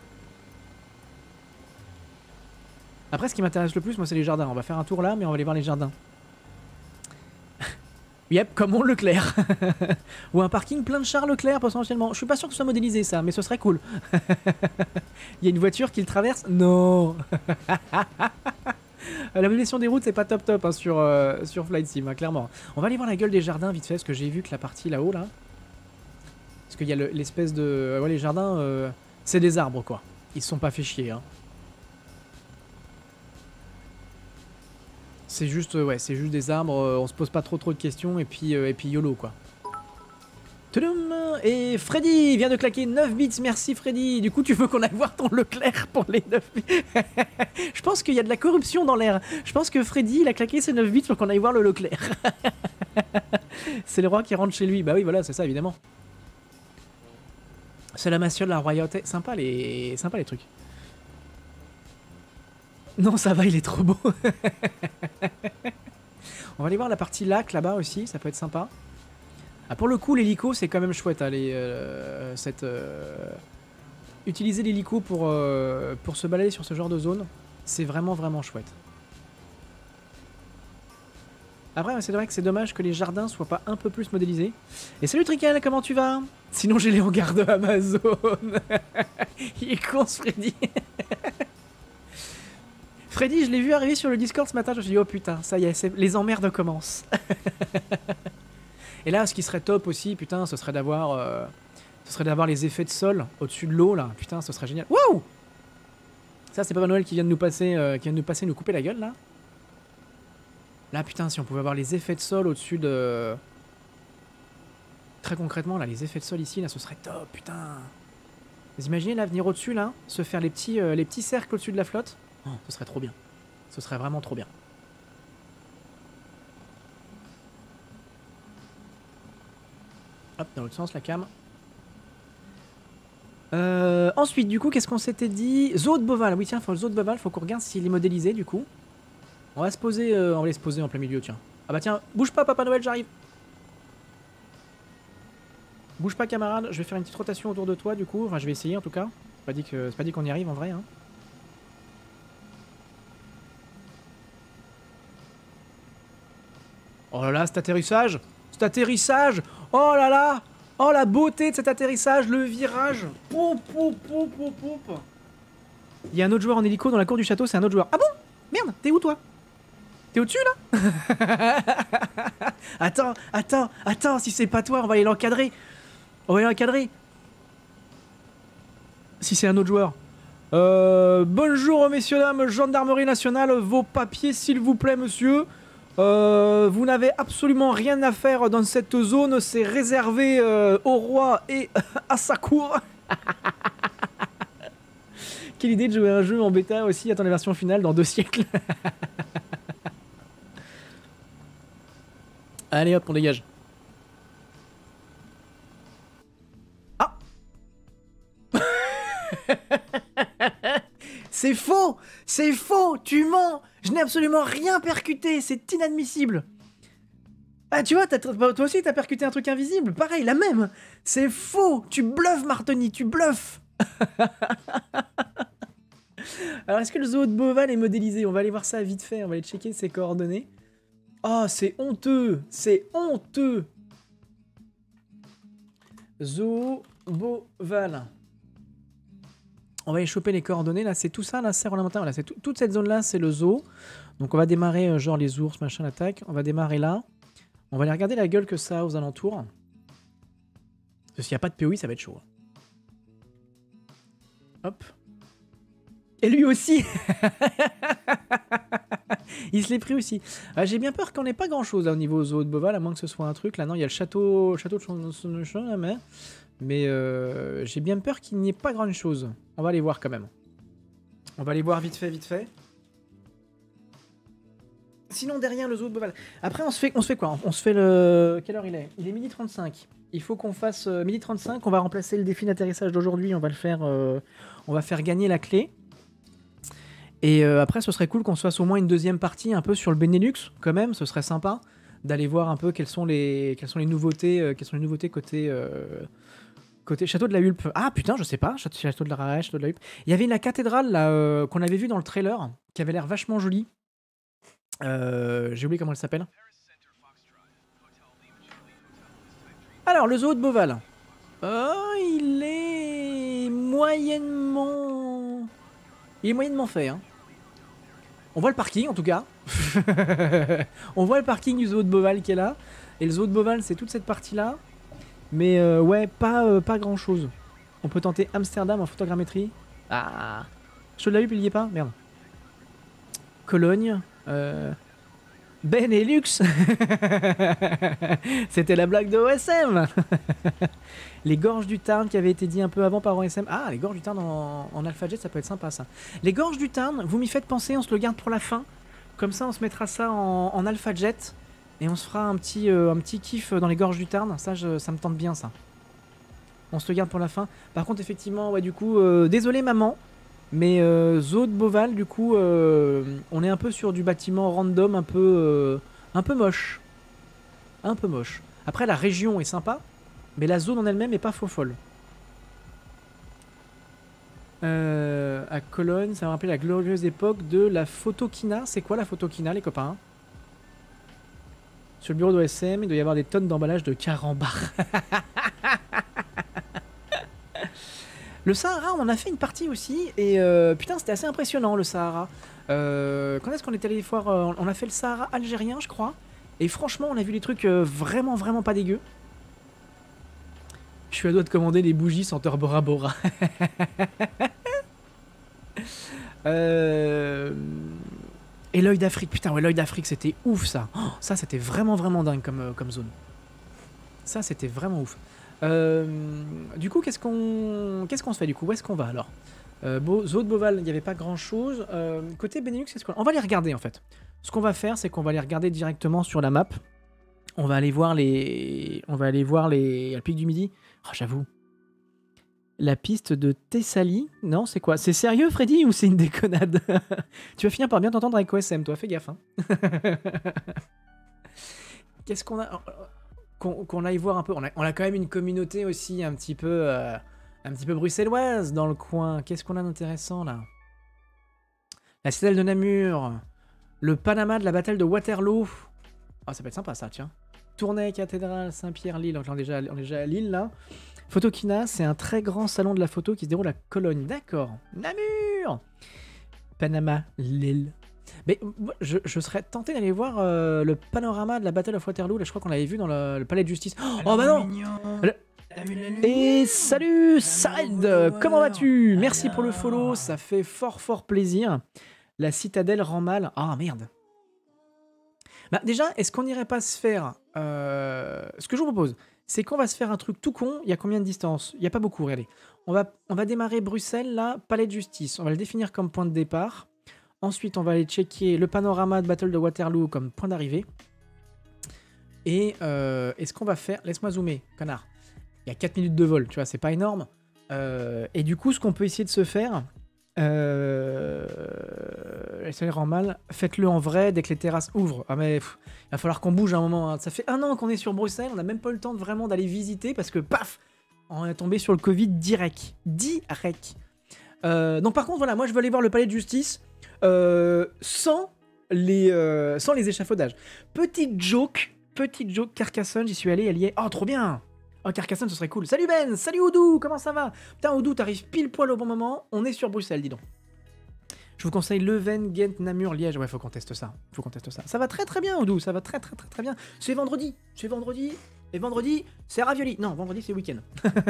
Après, ce qui m'intéresse le plus, moi, c'est les jardins. On va faire un tour là, mais on va aller voir les jardins. Yep, comme on Leclerc. Ou un parking plein de chars Leclerc potentiellement. Je suis pas sûr que ce soit modélisé ça, mais ce serait cool. Il y a une voiture qui le traverse? Non. La modélisation des routes, c'est pas top top hein, sur, euh, sur Flight Sim, hein, clairement. On va aller voir la gueule des jardins vite fait, parce que j'ai vu que la partie là-haut, là... Parce qu'il y a l'espèce de... Ouais, les jardins, euh, c'est des arbres, quoi. Ils se sont pas fait chier, hein. C'est juste, euh, ouais, c'est juste des arbres, euh, on se pose pas trop trop de questions, et puis, euh, et puis YOLO, quoi. Toudoum. Et Freddy vient de claquer neuf bits, merci Freddy. Du coup, tu veux qu'on aille voir ton Leclerc pour les neuf bits? Je pense qu'il y a de la corruption dans l'air. Je pense que Freddy, il a claqué ses neuf bits pour qu'on aille voir le Leclerc. C'est le roi qui rentre chez lui. Bah oui, voilà, c'est ça, évidemment. C'est la massiole de la royauté. Sympa les... Sympa les trucs. Non, ça va, il est trop beau. On va aller voir la partie lac là-bas aussi, ça peut être sympa. Ah, pour le coup, l'hélico, c'est quand même chouette. Hein, les, euh, cette, euh... Utiliser l'hélico pour, euh, pour se balader sur ce genre de zone, c'est vraiment, vraiment chouette. Après, c'est vrai que c'est dommage que les jardins soient pas un peu plus modélisés. Et salut Trical, comment tu vas? Sinon, j'ai les hangars de Amazon. Il est con, ce Freddy. Freddy, je l'ai vu arriver sur le Discord ce matin, je me suis dit, oh putain, ça y est, les emmerdes commencent. Et là, ce qui serait top aussi, putain, ce serait d'avoir euh, ce serait d'avoir les effets de sol au-dessus de l'eau, là. Putain, ce serait génial. Waouh! Ça, c'est Papa Noël qui vient de nous passer, euh, qui vient de nous passer, nous couper la gueule, là. Là, putain, si on pouvait avoir les effets de sol au-dessus de... Très concrètement, là, les effets de sol ici, là, ce serait top, putain. Vous imaginez, là, venir au-dessus, là, se faire les petits, euh, les petits cercles au-dessus de la flotte? Oh, ce serait trop bien. Ce serait vraiment trop bien. Hop, dans l'autre sens, la cam. Euh, ensuite, du coup, qu'est-ce qu'on s'était dit? Zoo de Boval. Oui, tiens, faut, le zoo de Boval, faut qu'on regarde s'il est modélisé, du coup. On va se poser, euh, on va aller se poser en plein milieu, tiens. Ah bah tiens, bouge pas, Papa Noël, j'arrive. Bouge pas, camarade. Je vais faire une petite rotation autour de toi, du coup. Enfin, je vais essayer, en tout cas. C'est pas dit que, c'est pas dit qu'on y arrive, en vrai, hein. Oh là là, cet atterrissage! Cet atterrissage! Oh là là! Oh la beauté de cet atterrissage, le virage! Poup, poup, poup, poup, poup. Il y a un autre joueur en hélico dans la cour du château, c'est un autre joueur. Ah bon? Merde, t'es où toi? T'es au-dessus là? Attends, attends, attends, si c'est pas toi, on va aller l'encadrer. On va aller l'encadrer. Si c'est un autre joueur. Euh, bonjour messieurs, dames, gendarmerie nationale, vos papiers s'il vous plaît monsieur. Euh, vous n'avez absolument rien à faire dans cette zone, c'est réservé euh, au roi et à sa cour. Quelle idée de jouer un jeu en bêta aussi, attends la version finale dans deux siècles. Allez hop, on dégage. Ah. C'est faux! C'est faux! Tu mens! Je n'ai absolument rien percuté! C'est inadmissible! Ah, tu vois, toi aussi t'as percuté un truc invisible? Pareil, la même! C'est faux! Tu bluffes, Martoni, tu bluffes! Alors, est-ce que le zoo de Beauval est modélisé? On va aller voir ça vite fait, on va aller checker ses coordonnées. Oh, c'est honteux! C'est honteux! Zoo Beauval. On va aller choper les coordonnées, là, c'est tout ça, là, c'est ornemental, voilà, c'est toute cette zone-là, c'est le zoo. Donc on va démarrer, euh, genre les ours, machin, l'attaque. On va démarrer là. On va aller regarder la gueule que ça a aux alentours. Parce que s'il n'y a pas de P O I, ça va être chaud. Hop. Et lui aussi. Il se l'est pris aussi. Ah, j'ai bien peur qu'on n'ait pas grand-chose, là, au niveau zoo de Beauval, à moins que ce soit un truc. Là, non, il y a le château, château de Chon... la mer. Mais euh, j'ai bien peur qu'il n'y ait pas grand chose. On va aller voir quand même. On va aller voir vite fait, vite fait. Sinon derrière le zoo de Beauval. Après on se fait, on se fait quoi? On se fait le... Quelle heure il est? Il est midi trente-cinq. Il faut qu'on fasse euh, midi trente-cinq. On va remplacer le défi d'atterrissage d'aujourd'hui. On va le faire... Euh... On va faire gagner la clé. Et euh, après ce serait cool qu'on se fasse au moins une deuxième partie un peu sur le Benelux quand même. Ce serait sympa d'aller voir un peu quelles sont les, quelles sont les nouveautés, euh, quelles sont les nouveautés côté... Euh... Côté Château de la Hulpe. Ah putain, je sais pas. Château de la Château de la Hulpe. Il y avait la cathédrale là euh, qu'on avait vue dans le trailer, qui avait l'air vachement jolie. Euh, J'ai oublié comment elle s'appelle. Alors, le zoo de Beauval. Oh, il est moyennement... Il est moyennement fait. Hein. On voit le parking en tout cas. On voit le parking du zoo de Beauval qui est là. Et le zoo de Beauval, c'est toute cette partie-là. Mais euh, ouais, pas, euh, pas grand-chose. On peut tenter Amsterdam en photogrammétrie. Ah, je l'ai eu, puis il y est pas. Merde. Cologne. Euh... Benelux. C'était la blague de O S M. Les gorges du Tarn qui avait été dit un peu avant par O S M. Ah, les gorges du Tarn en, en Alpha Jet, ça peut être sympa ça. Les gorges du Tarn, vous m'y faites penser, on se le garde pour la fin. Comme ça, on se mettra ça en, en Alpha Jet. Et on se fera un petit, euh, un petit kiff dans les gorges du Tarn. Ça, je, ça me tente bien ça. On se le garde pour la fin. Par contre, effectivement, ouais, du coup, euh, désolé maman. Mais euh, zoo de Beauval, du coup, euh, on est un peu sur du bâtiment random, un peu, euh, un peu moche. Un peu moche. Après, la région est sympa, mais la zone en elle-même est pas faux folle. Euh, à Cologne, ça me rappelle la glorieuse époque de la photokina. C'est quoi la photokina, les copains? Sur le bureau d'O S M, il doit y avoir des tonnes d'emballage de carambar. Le Sahara, on en a fait une partie aussi, et euh, putain, c'était assez impressionnant, le Sahara. Euh, quand est-ce qu'on est allé voir euh, on a fait le Sahara algérien, je crois. Et franchement, on a vu des trucs euh, vraiment, vraiment pas dégueux. Je suis à deux de commander des bougies senteur Bora Bora. euh... Et l'œil d'Afrique, putain, ouais, l'œil d'Afrique, c'était ouf, ça. Oh, ça, c'était vraiment, vraiment dingue comme, euh, comme zone. Ça, c'était vraiment ouf. Euh, du coup, qu'est-ce qu'on qu'est-ce qu'on se fait du coup? Où est-ce qu'on va alors? euh, Beau, Zoo de Beauval, il n'y avait pas grand-chose. Euh, côté Benelux, qu'est-ce qu'on... On va les regarder en fait. Ce qu'on va faire, c'est qu'on va les regarder directement sur la map. On va aller voir les... On va aller voir les... Le pic du Midi. Oh, j'avoue. La piste de Thessalie. Non, c'est quoi? C'est sérieux, Freddy, ou c'est une déconnade? Tu vas finir par bien t'entendre avec O S M, toi. Fais gaffe. Hein. Qu'est-ce qu'on a... Qu'on qu'on aille voir un peu. On a, on a quand même une communauté aussi un petit peu, euh, un petit peu bruxelloise dans le coin. Qu'est-ce qu'on a d'intéressant là? La citadelle de Namur, le Panama de la bataille de Waterloo. Ah, ça peut être sympa ça, tiens. Tournai, cathédrale, Saint-Pierre, Lille. On est déjà, on est déjà à Lille là. Photokina, c'est un très grand salon de la photo qui se déroule à Cologne. D'accord. Namur, Panama, Lille. Mais je, je serais tenté d'aller voir euh, le panorama de la Battle of Waterloo. Là, je crois qu'on l'avait vu dans le, le palais de justice. Oh, oh bah non le... Et salut Sared, comment vas-tu? Merci pour le follow, ça fait fort fort plaisir. La citadelle rend mal. Ah merde. Bah déjà, est-ce qu'on n'irait pas se faire... Euh... Ce que je vous propose, c'est qu'on va se faire un truc tout con. Il y a combien de distance? Il n'y a pas beaucoup, regardez. On va, on va démarrer Bruxelles, là, palais de justice. On va le définir comme point de départ. Ensuite, on va aller checker le panorama de Battle de Waterloo comme point d'arrivée. Et, euh, et ce qu'on va faire... Laisse-moi zoomer, connard. Il y a quatre minutes de vol, tu vois, c'est pas énorme. Euh, et du coup, ce qu'on peut essayer de se faire... Euh... Ça rend mal. Faites-le en vrai dès que les terrasses ouvrent. Ah mais pff, il va falloir qu'on bouge à un moment. Hein. Ça fait un an qu'on est sur Bruxelles, on n'a même pas eu le temps de vraiment d'aller visiter parce que paf, on est tombé sur le Covid direct. Direct. Euh, donc par contre, voilà, moi je veux aller voir le palais de justice. Euh, sans, les, euh, sans les échafaudages. Petite joke, petite joke, Carcassonne, j'y suis allé, elle y est. Oh, trop bien! Oh, Carcassonne, ce serait cool. Salut Ben! Salut Oudou! Comment ça va? Putain, Oudou, t'arrives pile poil au bon moment. On est sur Bruxelles, dis donc. Je vous conseille Leuven, Ghent, Namur, Liège. Ouais, faut qu'on teste ça. Faut qu'on teste ça. Ça va très très bien, Oudou. Ça va très très très très bien. C'est vendredi. C'est vendredi. Et vendredi, c'est ravioli. Non, vendredi, c'est week-end.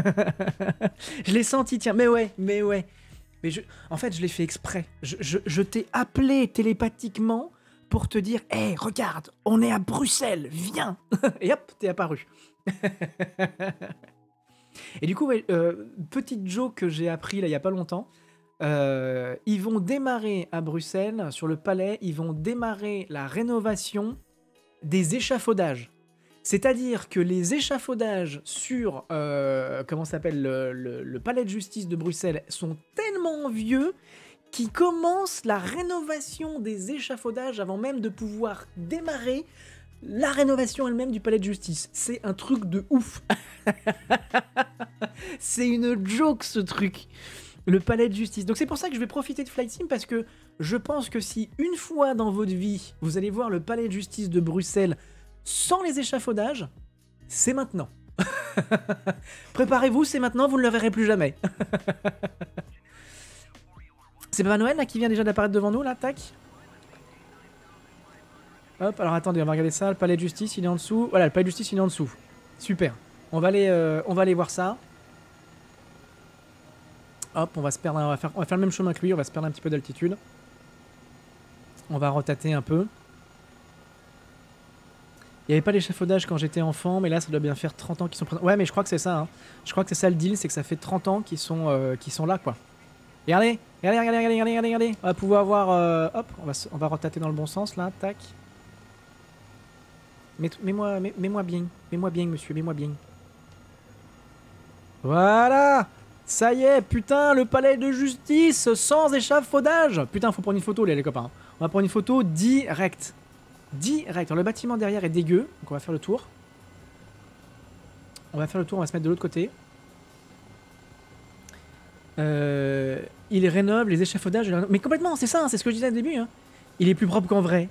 Je l'ai senti, tiens. Mais ouais, mais ouais. Mais je, en fait, je l'ai fait exprès. Je, je, je t'ai appelé télépathiquement pour te dire « Hé, hey, regarde, on est à Bruxelles, viens !» Et hop, t'es apparu. Et du coup, ouais, euh, petite joke que j'ai appris là, il n'y a pas longtemps. Euh, ils vont démarrer à Bruxelles, sur le palais, ils vont démarrer la rénovation des échafaudages. C'est-à-dire que les échafaudages sur, euh, comment s'appelle, le, le, le palais de justice de Bruxelles sont tellement vieux qu'ils commencent la rénovation des échafaudages avant même de pouvoir démarrer la rénovation elle-même du palais de justice. C'est un truc de ouf. C'est une joke ce truc. Le palais de justice. Donc c'est pour ça que je vais profiter de Flight Sim parce que je pense que si une fois dans votre vie, vous allez voir le palais de justice de Bruxelles sans les échafaudages, c'est maintenant. Préparez-vous, c'est maintenant, vous ne le verrez plus jamais. C'est Papa Noël là qui vient déjà d'apparaître devant nous là, tac. Hop, alors attendez, on va regarder ça. Le palais de justice, il est en dessous. Voilà, le palais de justice, il est en dessous. Super. On va aller, euh, on va aller voir ça. Hop, on va se perdre, on va faire, on va faire le même chemin que lui. On va se perdre un petit peu d'altitude. On va retater un peu. Il n'y avait pas l'échafaudage quand j'étais enfant, mais là, ça doit bien faire trente ans qu'ils sont présents. Ouais, mais je crois que c'est ça. Hein. Je crois que c'est ça le deal, c'est que ça fait trente ans qu'ils sont, euh, qu'ils sont là, quoi. Regardez, regardez, regardez, regardez, regardez, regardez. On va pouvoir voir... Euh, hop, on va, on va retater dans le bon sens, là. Tac. Mets-moi mets, mets bien. Mets-moi bien, monsieur. Mets-moi bien. Voilà. Ça y est, putain, le palais de justice sans échafaudage. Putain, faut prendre une photo, les, les copains. On va prendre une photo direct. Direct. Alors, le bâtiment derrière est dégueu, donc on va faire le tour. On va faire le tour, on va se mettre de l'autre côté. Euh, il rénove les échafaudages. Mais complètement, c'est ça, c'est ce que je disais au début. Hein. Il est plus propre qu'en vrai.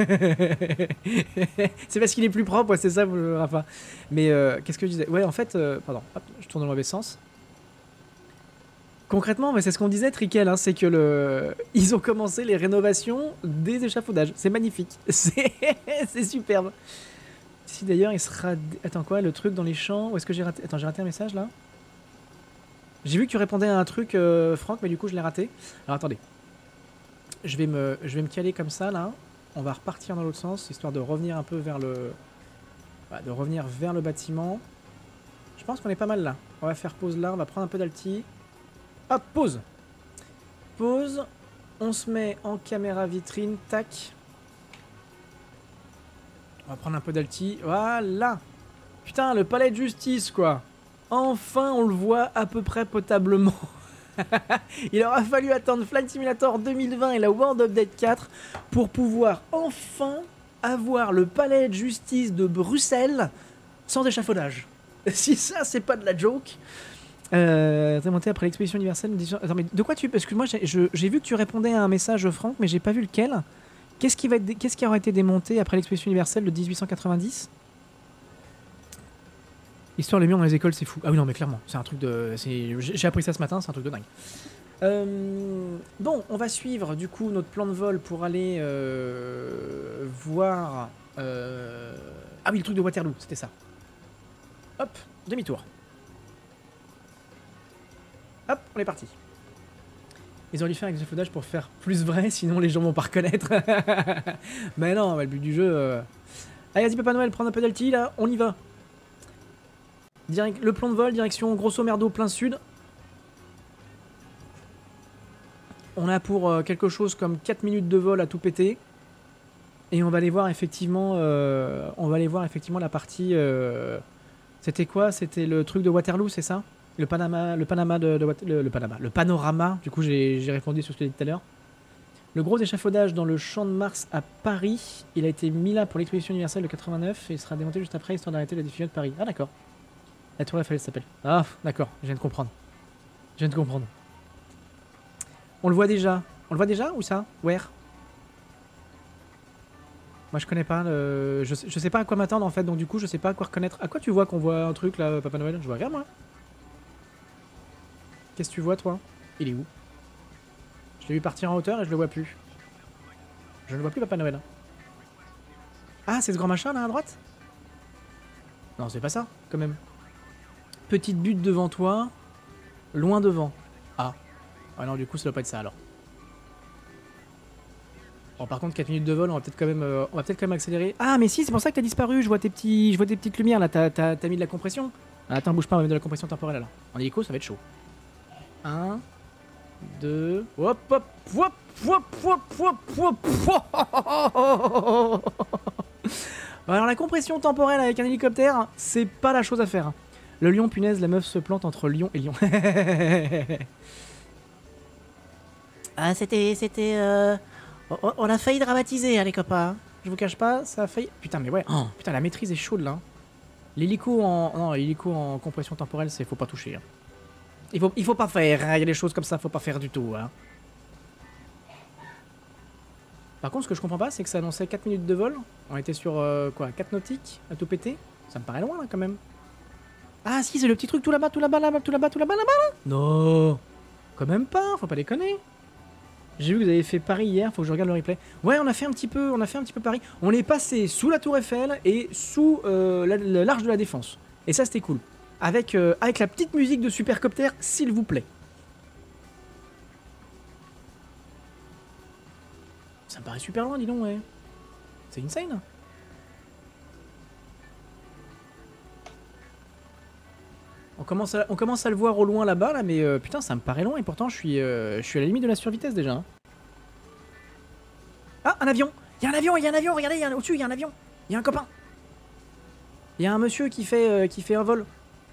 C'est parce qu'il est plus propre, ouais, c'est ça, Rafa. Mais euh, qu'est-ce que je disais? Ouais, en fait, euh, pardon, hop, je tourne dans le mauvais sens. Concrètement, c'est ce qu'on disait, Trickel, hein, c'est que le... ils ont commencé les rénovations des échafaudages. C'est magnifique. C'est superbe. Si d'ailleurs il sera... Attends quoi, le truc dans les champs... Où est-ce que j'ai raté... Attends, j'ai raté un message là. J'ai vu que tu répondais à un truc, euh, Franck, mais du coup je l'ai raté. Alors attendez. Je vais, me... je vais me caler comme ça là. On va repartir dans l'autre sens, histoire de revenir un peu vers le... Voilà, de revenir vers le bâtiment. Je pense qu'on est pas mal là. On va faire pause là, on va prendre un peu d'alti. Hop, pause. Pause. On se met en caméra vitrine. Tac. On va prendre un peu d'alti. Voilà. Putain, le palais de justice, quoi. Enfin, on le voit à peu près potablement. Il aura fallu attendre Flight Simulator deux mille vingt et la World Update quatre pour pouvoir enfin avoir le palais de justice de Bruxelles sans échafaudage. Si ça, c'est pas de la joke... Euh, remonté après l'exposition universelle. Attends, mais de quoi tu... Excuse-moi, j'ai vu que tu répondais à un message, Franck, mais j'ai pas vu lequel. Qu'est-ce qui, va être... Qu'est-ce qui aura été démonté après l'exposition universelle de dix-huit cent quatre-vingt-dix? Histoire les murs dans les écoles, c'est fou. Ah oui, non, mais clairement, c'est un truc de... J'ai appris ça ce matin, c'est un truc de dingue. Euh... Bon, on va suivre, du coup, notre plan de vol pour aller euh... voir... Euh... Ah oui, le truc de Waterloo, c'était ça. Hop, demi-tour. Hop, on est parti. Ils ont dû faire avec l'échafaudage pour faire plus vrai, sinon les gens vont pas reconnaître. Mais non, le but du jeu... Euh... Allez, vas-y Papa Noël, prendre un peu d'alti, là, on y va. Direct, le plan de vol, direction grosso merdo plein sud. On a pour euh, quelque chose comme quatre minutes de vol à tout péter. Et on va aller voir effectivement... Euh, on va aller voir effectivement la partie... Euh... C'était quoi? C'était le truc de Waterloo, c'est ça? Le Panama, le Panama de, de le, le Panama, le panorama, du coup j'ai répondu sur ce que j'ai dit tout à l'heure. Le gros échafaudage dans le Champ de Mars à Paris, il a été mis là pour l'exposition universelle de quatre-vingt-neuf et il sera démonté juste après histoire d'arrêter la diffusion de Paris. Ah d'accord. La Tour Eiffel s'appelle. Ah d'accord, je viens de comprendre. Je viens de comprendre. On le voit déjà. On le voit déjà ou ça? Where? Moi je connais pas, le... je, sais, je sais pas à quoi m'attendre en fait, donc du coup je sais pas à quoi reconnaître. À quoi tu vois qu'on voit un truc là, Papa Noël? Je vois rien moi. Qu'est-ce que tu vois, toi? Il est où? Je l'ai vu partir en hauteur et je le vois plus. Je ne vois plus Papa Noël. Ah, c'est ce grand machin, là, à droite? Non, c'est pas ça, quand même. Petite butte devant toi. Loin devant. Ah. Ah non, du coup, ça doit pas être ça, alors. Bon, par contre, quatre minutes de vol, on va peut-être quand même euh, on va peut-être quand même accélérer. Ah, mais si, c'est pour ça que t'as disparu. Je vois tes petits... Je vois tes petites lumières, là. T'as mis de la compression? Ah, attends, bouge pas, on va mettre de la compression temporelle, là. En hélico, ça va être chaud. un, deux, hop, hop, hop, hop, hop, hop, hop, hop. Alors la compression temporelle avec un hélicoptère, c'est pas la chose à faire. Le lion, punaise, la meuf se plante entre lion et lion. Ah, c'était, c'était, euh... on a failli dramatiser, hein, les copains. Je vous cache pas, ça a failli... Putain, mais ouais, oh, putain, la maîtrise est chaude, là. L'hélico en... Non, l'hélico en compression temporelle, c'est faut pas toucher, hein. Il faut, il faut pas faire, hein. Il y a des choses comme ça, faut pas faire du tout. Hein. Par contre, ce que je comprends pas, c'est que ça annonçait quatre minutes de vol. On était sur euh, quoi, quatre nautiques à tout péter. Ça me paraît loin là quand même. Ah si, c'est le petit truc tout là-bas, tout là-bas, là-bas, tout là-bas, tout là-bas, là-bas. Là non, quand même pas, faut pas déconner. J'ai vu que vous avez fait Paris hier, faut que je regarde le replay. Ouais, on a fait un petit peu, on a fait un petit peu Paris. On est passé sous la Tour Eiffel et sous euh, l'Arche de la Défense. Et ça, c'était cool. Avec, euh, avec la petite musique de Supercopter, s'il vous plaît. Ça me paraît super loin, dis donc, ouais. C'est insane. On commence, à, on commence à le voir au loin là-bas, là, mais euh, putain, ça me paraît long et pourtant je suis, euh, je suis à la limite de la survitesse déjà. Hein. Ah, un avion! Il y a un avion, il y a un avion, regardez, au-dessus, il y a un avion. Il y a un copain. Il y a un monsieur qui fait, euh, qui fait un vol.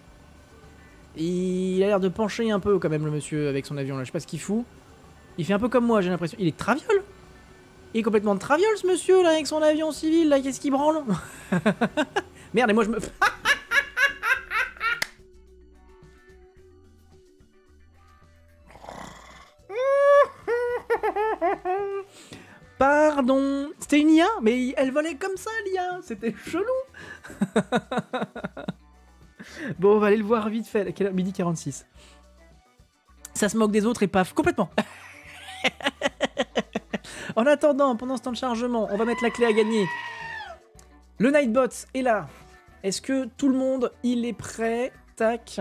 Il a l'air de pencher un peu quand même, le monsieur, avec son avion là. Je sais pas ce qu'il fout. Il fait un peu comme moi, j'ai l'impression. Il est traviole. Il est complètement de traviole, ce monsieur là, avec son avion civil là. Qu'est-ce qu'il branle? Merde, et moi je me. Pardon, c'était une I A, mais elle volait comme ça l'I A, c'était chelou. Bon, on va aller le voir vite fait, quelle heure? Midi quarante-six. Ça se moque des autres et paf, complètement. En attendant, pendant ce temps de chargement, on va mettre la clé à gagner. Le Nightbot est là. Est-ce que tout le monde, il est prêt? Tac.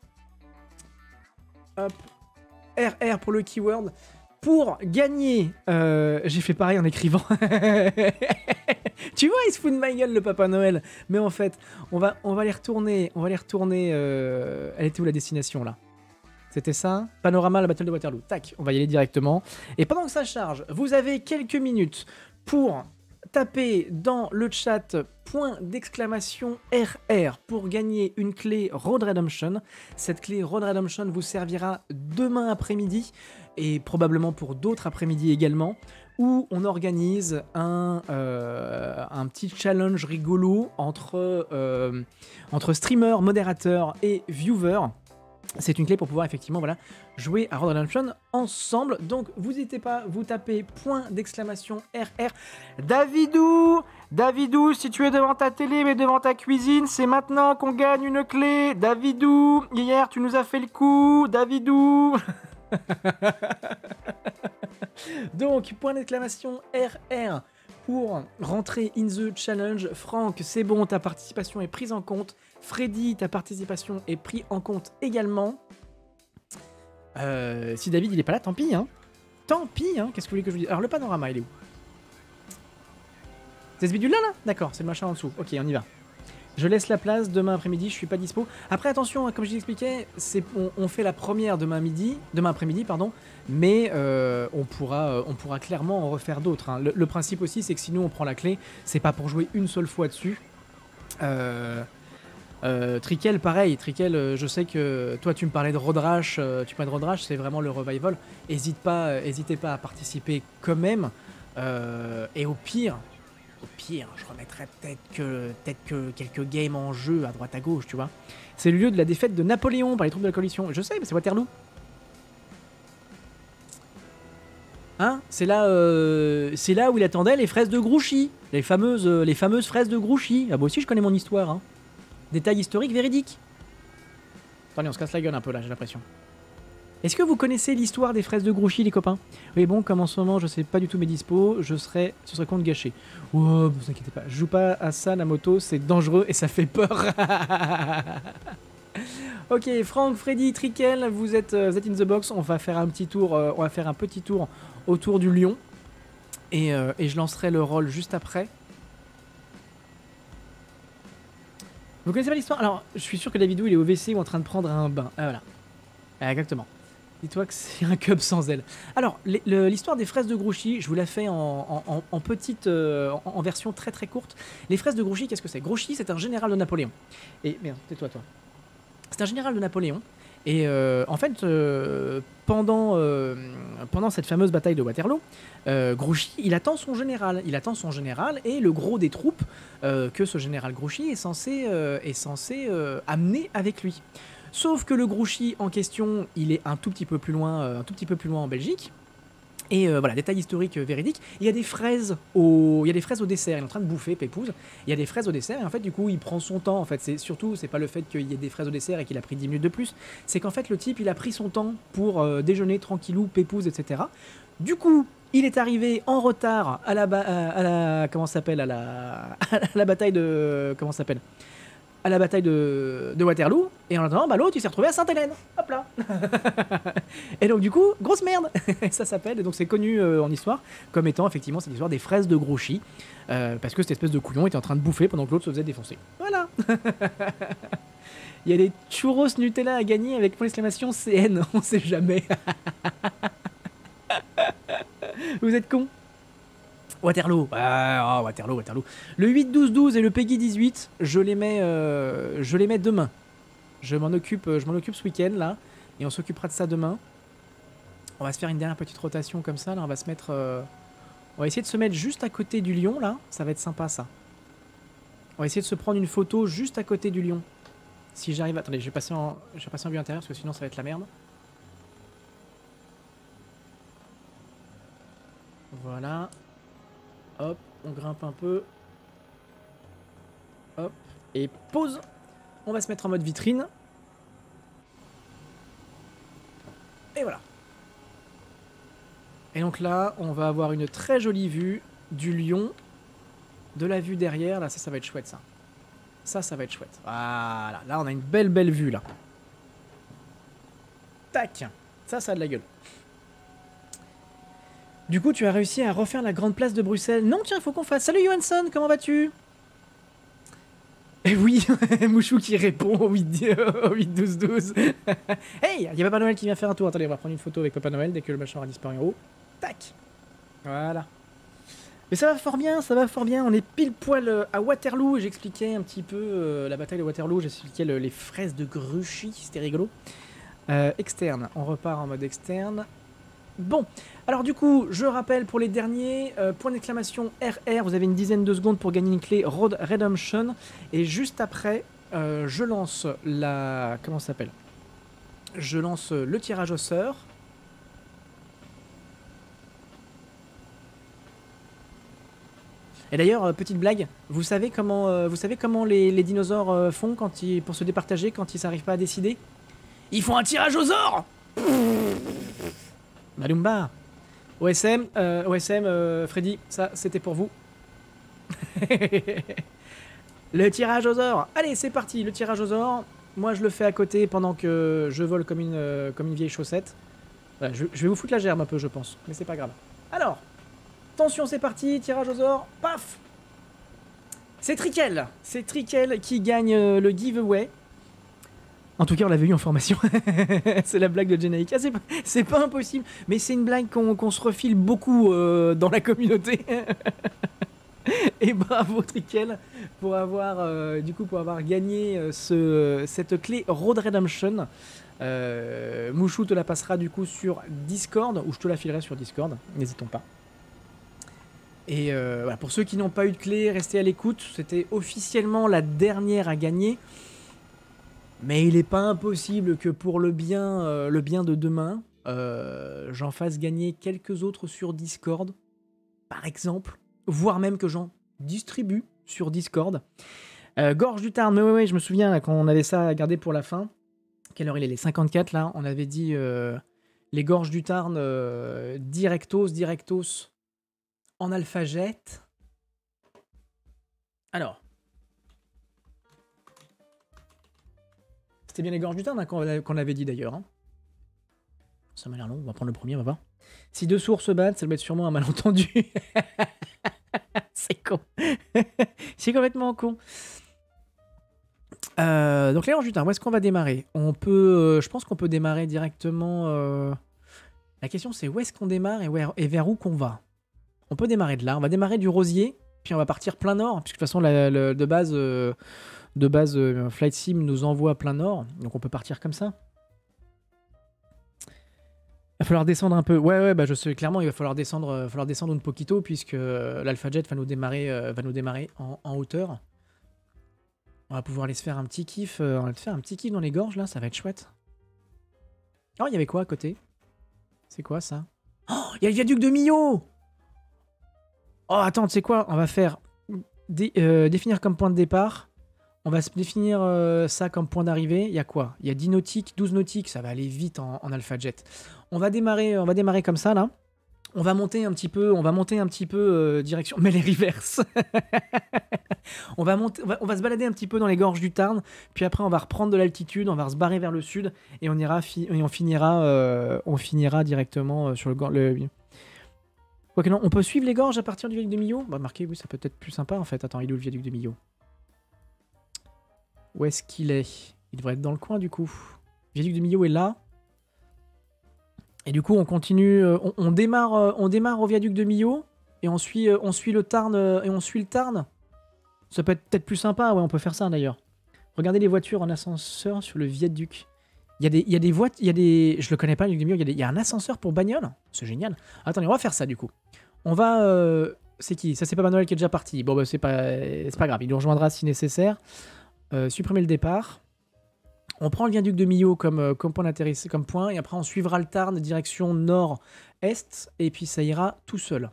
Hop. R R pour le keyword. Pour gagner, euh, j'ai fait pareil en écrivant. Tu vois, il se fout de ma gueule, le Papa Noël. Mais en fait, on va, on va les retourner. On va les retourner. Euh... Elle était où la destination là? C'était ça? Panorama, la Battle de Waterloo. Tac, on va y aller directement. Et pendant que ça charge, vous avez quelques minutes pour taper dans le chat point d'exclamation R R pour gagner une clé Road Redemption. Cette clé Road Redemption vous servira demain après-midi et probablement pour d'autres après-midi également, où on organise un, euh, un petit challenge rigolo entre, euh, entre streamers, modérateurs et viewers. C'est une clé pour pouvoir effectivement voilà, jouer à Road Redemption ensemble. Donc vous n'hésitez pas, vous tapez point d'exclamation R R. Davidou, Davidou, si tu es devant ta télé mais devant ta cuisine, c'est maintenant qu'on gagne une clé. Davidou, hier tu nous as fait le coup, Davidou. Donc point d'exclamation R R pour rentrer in the challenge. Franck, c'est bon, ta participation est prise en compte. Freddy, ta participation est prise en compte également. Euh, si David il est pas là, tant pis hein. Tant pis hein, qu'est-ce que vous voulez que je vous dise? Alors le panorama il est où? C'est ce bidule là là? D'accord, c'est le machin en dessous. Ok, on y va. Je laisse la place, demain après-midi, je suis pas dispo. Après attention, comme je l'expliquais, on, on fait la première demain midi, demain après-midi, pardon, mais euh, on, pourra, euh, on pourra clairement en refaire d'autres. Hein. Le, le principe aussi, c'est que si nous on prend la clé, c'est pas pour jouer une seule fois dessus. Euh, euh, Trickel, pareil, Trickel, euh, je sais que toi tu me parlais de Road Rash, euh, tu parlais de Road Rash, c'est vraiment le revival. Hésite pas, euh, hésitez pas à participer quand même. Euh, et au pire, Au pire, je remettrai peut-être que, peut-être que quelques games en jeu à droite à gauche, tu vois. C'est le lieu de la défaite de Napoléon par les troupes de la coalition. Je sais, mais c'est Waterloo. Hein? C'est là, euh, c'est là où il attendait les fraises de Grouchy. Les fameuses, euh, les fameuses fraises de Grouchy. Ah, moi aussi, je connais mon histoire. Hein. Détails historiques véridiques. Attendez, on se casse la gueule un peu là, j'ai l'impression. Est-ce que vous connaissez l'histoire des fraises de Grouchy, les copains? Oui, bon, comme en ce moment, je sais pas du tout mes dispos, je serais, ce serait compte gâché. Oh, vous inquiétez pas, je joue pas à ça, la moto, c'est dangereux et ça fait peur. Ok, Franck, Freddy, Trickel, vous êtes, vous êtes in the box, on va faire un petit tour, euh, on va faire un petit tour autour du lion. Et, euh, et je lancerai le rôle juste après. Vous connaissez pas l'histoire? Alors, je suis sûr que Davidou, il est au W C ou en train de prendre un bain. Ah, voilà. Ah, exactement. Dis-toi que c'est un cub sans aile. Alors, l'histoire des fraises de Grouchy, je vous la fais en, en, en petite, euh, en, en version très très courte. Les fraises de Grouchy, qu'est-ce que c'est? Grouchy, c'est un général de Napoléon. Et, merde, tais-toi, toi. C'est un général de Napoléon. Et euh, en fait, euh, pendant, euh, pendant cette fameuse bataille de Waterloo, euh, Grouchy, il attend son général. Il attend son général et le gros des troupes euh, que ce général Grouchy est censé, euh, est censé euh, amener avec lui. Sauf que le Grouchy en question, il est un tout petit peu plus loin, euh, un tout petit peu plus loin en Belgique. Et euh, voilà, détail historique euh, véridique. Il y a des fraises au, il y a des fraises au dessert. Il est en train de bouffer Pépouze. Il y a des fraises au dessert et en fait du coup il prend son temps. En fait, c'est surtout c'est pas le fait qu'il y ait des fraises au dessert et qu'il a pris dix minutes de plus. C'est qu'en fait le type il a pris son temps pour euh, déjeuner tranquillou, Pépouze, et cetera. Du coup, il est arrivé en retard à la, à la comment s'appelle à la, à la bataille de comment s'appelle à la bataille de, de Waterloo, et en attendant, bah, l'autre il s'est retrouvé à Sainte-Hélène. Hop là. Et donc du coup, grosse merde. Ça s'appelle, et donc c'est connu euh, en histoire comme étant effectivement cette histoire des fraises de Grouchy, euh, parce que cette espèce de couillon était en train de bouffer pendant que l'autre se faisait défoncer. Voilà. Il y a des churros Nutella à gagner avec point d'exclamation C N, on sait jamais. Vous êtes cons. Waterloo, ah, oh, Waterloo, Waterloo. Le huit douze douze et le Peggy dix-huit, je les mets, euh, je les mets demain. Je m'en occupe, je m'en occupe ce week-end là, et on s'occupera de ça demain. On va se faire une dernière petite rotation comme ça. Là, on va se mettre, euh, on va essayer de se mettre juste à côté du lion là. Ça va être sympa ça. On va essayer de se prendre une photo juste à côté du lion. Si j'arrive, attendez, je vais passer en, je vais passer en vue intérieure parce que sinon ça va être la merde. Voilà. Hop, on grimpe un peu. Hop, et pause. On va se mettre en mode vitrine. Et voilà. Et donc là, on va avoir une très jolie vue du lion. De la vue derrière, là, ça, ça va être chouette, ça. Ça, ça va être chouette. Voilà, là, on a une belle, belle vue, là. Tac. Ça, ça a de la gueule. Du coup, tu as réussi à refaire la grande place de Bruxelles. Non, tiens, il faut qu'on fasse. Salut Johansson, comment vas-tu? Eh oui, Mouchou qui répond au huit douze douze. Hey, il y a Papa Noël qui vient faire un tour. Attendez, on va prendre une photo avec Papa Noël dès que le machin aura disparu en haut. Tac. Voilà. Mais ça va fort bien, ça va fort bien. On est pile poil à Waterloo. J'expliquais un petit peu euh, la bataille de Waterloo. J'expliquais le, les fraises de Grouchy. C'était rigolo. Euh, externe. On repart en mode externe. Bon, alors du coup, je rappelle pour les derniers, euh, point d'exclamation R R, vous avez une dizaine de secondes pour gagner une clé Road Redemption, et juste après, euh, je lance la... comment ça s'appelle? Je lance le tirage au sort. Et d'ailleurs, euh, petite blague, vous savez comment, euh, vous savez comment les, les dinosaures euh, font quand ils, pour se départager quand ils n'arrivent pas à décider? Ils font un tirage au sort. Malumba. O S M, euh, O S M, euh, Freddy, ça c'était pour vous. Le tirage aux ors. Allez, c'est parti, le tirage aux ors. Moi je le fais à côté pendant que je vole comme une, euh, comme une vieille chaussette. Voilà, je, je vais vous foutre la gerbe un peu, je pense, mais c'est pas grave. Alors, attention, c'est parti, tirage aux ors. Paf. C'est Trickel. C'est Trickel qui gagne euh, le giveaway. En tout cas, on l'avait eu en formation. C'est la blague de Jenaïka. Ah, c'est pas, pas impossible, mais c'est une blague qu'on qu'on se refile beaucoup euh, dans la communauté. Et bravo Trickel pour avoir, euh, du coup, pour avoir gagné euh, ce, cette clé Road Redemption. Euh, Mouchou te la passera du coup sur Discord, ou je te la filerai sur Discord, n'hésitons pas. Et euh, voilà, pour ceux qui n'ont pas eu de clé, restez à l'écoute. C'était officiellement la dernière à gagner. Mais il n'est pas impossible que pour le bien, euh, le bien de demain, euh, j'en fasse gagner quelques autres sur Discord, par exemple, voire même que j'en distribue sur Discord. Euh, Gorge du Tarn, mais ouais, ouais, je me souviens là, quand on avait ça à garder pour la fin. Quelle heure il est? Les cinquante-quatre là, on avait dit euh, les Gorges du Tarn, euh, directos, directos, en alphagette. Alors. C'était bien les Gorges du Tarn hein, qu'on avait dit d'ailleurs. Hein. Ça m'a l'air long, on va prendre le premier, on va voir. Si deux sourds se battent, ça doit être sûrement un malentendu. C'est con. C'est complètement con. Euh, donc les Gorges du Tarn, où est-ce qu'on va démarrer? On peut, euh, je pense qu'on peut démarrer directement... Euh... La question c'est où est-ce qu'on démarre et, où, et vers où qu'on va? On peut démarrer de là, on va démarrer du Rosier, puis on va partir plein nord, puisque de toute façon la, la, de base... Euh... De base, euh, Flight Sim nous envoie plein nord, donc on peut partir comme ça. Il va falloir descendre un peu. Ouais, ouais, bah je sais clairement, il va falloir descendre, euh, falloir descendre un poquito puisque euh, l'Alpha Jet va nous démarrer, euh, va nous démarrer en, en hauteur. On va pouvoir aller se faire un petit kiff, euh, on va se faire un petit kiff dans les gorges là, ça va être chouette. Oh, il y avait quoi à côté? C'est quoi ça? Oh, il y a le viaduc de Millau. Oh, attends, tu sais quoi? On va faire dé euh, définir comme point de départ. On va se définir euh, ça comme point d'arrivée. Il y a quoi? Il y a dix nautiques, douze nautiques. Ça va aller vite en, en Alpha Jet. On va démarrer, on va démarrer comme ça, là. On va monter un petit peu, on va monter un petit peu euh, direction... Mais les reverses. on, va monter, on, va, on va se balader un petit peu dans les gorges du Tarn, puis après on va reprendre de l'altitude, on va se barrer vers le sud, et on, ira fi et on, finira, euh, on finira directement euh, sur le... le... Quoique non, on peut suivre les gorges à partir du viaduc de Millau. Bah marquez, oui, ça peut être plus sympa en fait. Attends, il est où le viaduc de Millau? Où est-ce qu'il est? Il devrait être dans le coin du coup. Le viaduc de Millau est là. Et du coup, on continue, euh, on, on, démarre, euh, on démarre au viaduc de Millau et on suit, euh, on suit le Tarn euh, et on suit le Tarn. Ça peut être peut-être plus sympa, ouais, on peut faire ça d'ailleurs. Regardez les voitures en ascenseur sur le viaduc. Il y a des, il y a des voitures, il y a des, je le connais pas, le viaduc de Millau. Il y a des, il y a un ascenseur pour bagnole. C'est génial. Attendez, on va faire ça du coup. On va, euh, c'est qui? Ça c'est pas Manuel qui est déjà parti. Bon bah c'est pas, c'est pas grave. Il nous rejoindra si nécessaire. Euh, supprimer le départ. On prend le viaduc de Millau comme, euh, comme point d'atterrissage, comme point, et après on suivra le Tarn direction nord-est, et puis ça ira tout seul.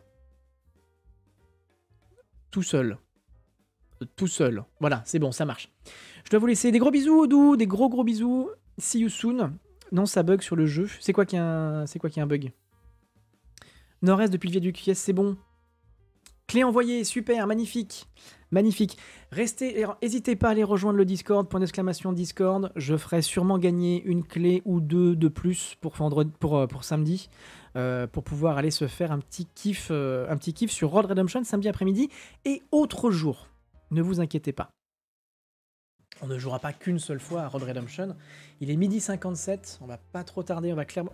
Tout seul. Euh, tout seul. Voilà, c'est bon, ça marche. Je dois vous laisser des gros bisous, Odou, des gros gros bisous. See you soon. Non, ça bug sur le jeu. C'est quoi qui a un, c'est quoi qui a un bug? Nord-est depuis le viaduc, yes, c'est bon. Clé envoyée, super, magnifique. Magnifique. Restez, n'hésitez pas à aller rejoindre le Discord, point d'exclamation Discord. Je ferai sûrement gagner une clé ou deux de plus pour, vendredi, pour, pour samedi, euh, pour pouvoir aller se faire un petit kiff, euh, un petit kiff sur Road Redemption samedi après-midi et autre jour. Ne vous inquiétez pas. On ne jouera pas qu'une seule fois à Road Redemption. Il est midi cinquante-sept, on va pas trop tarder, on va clairement...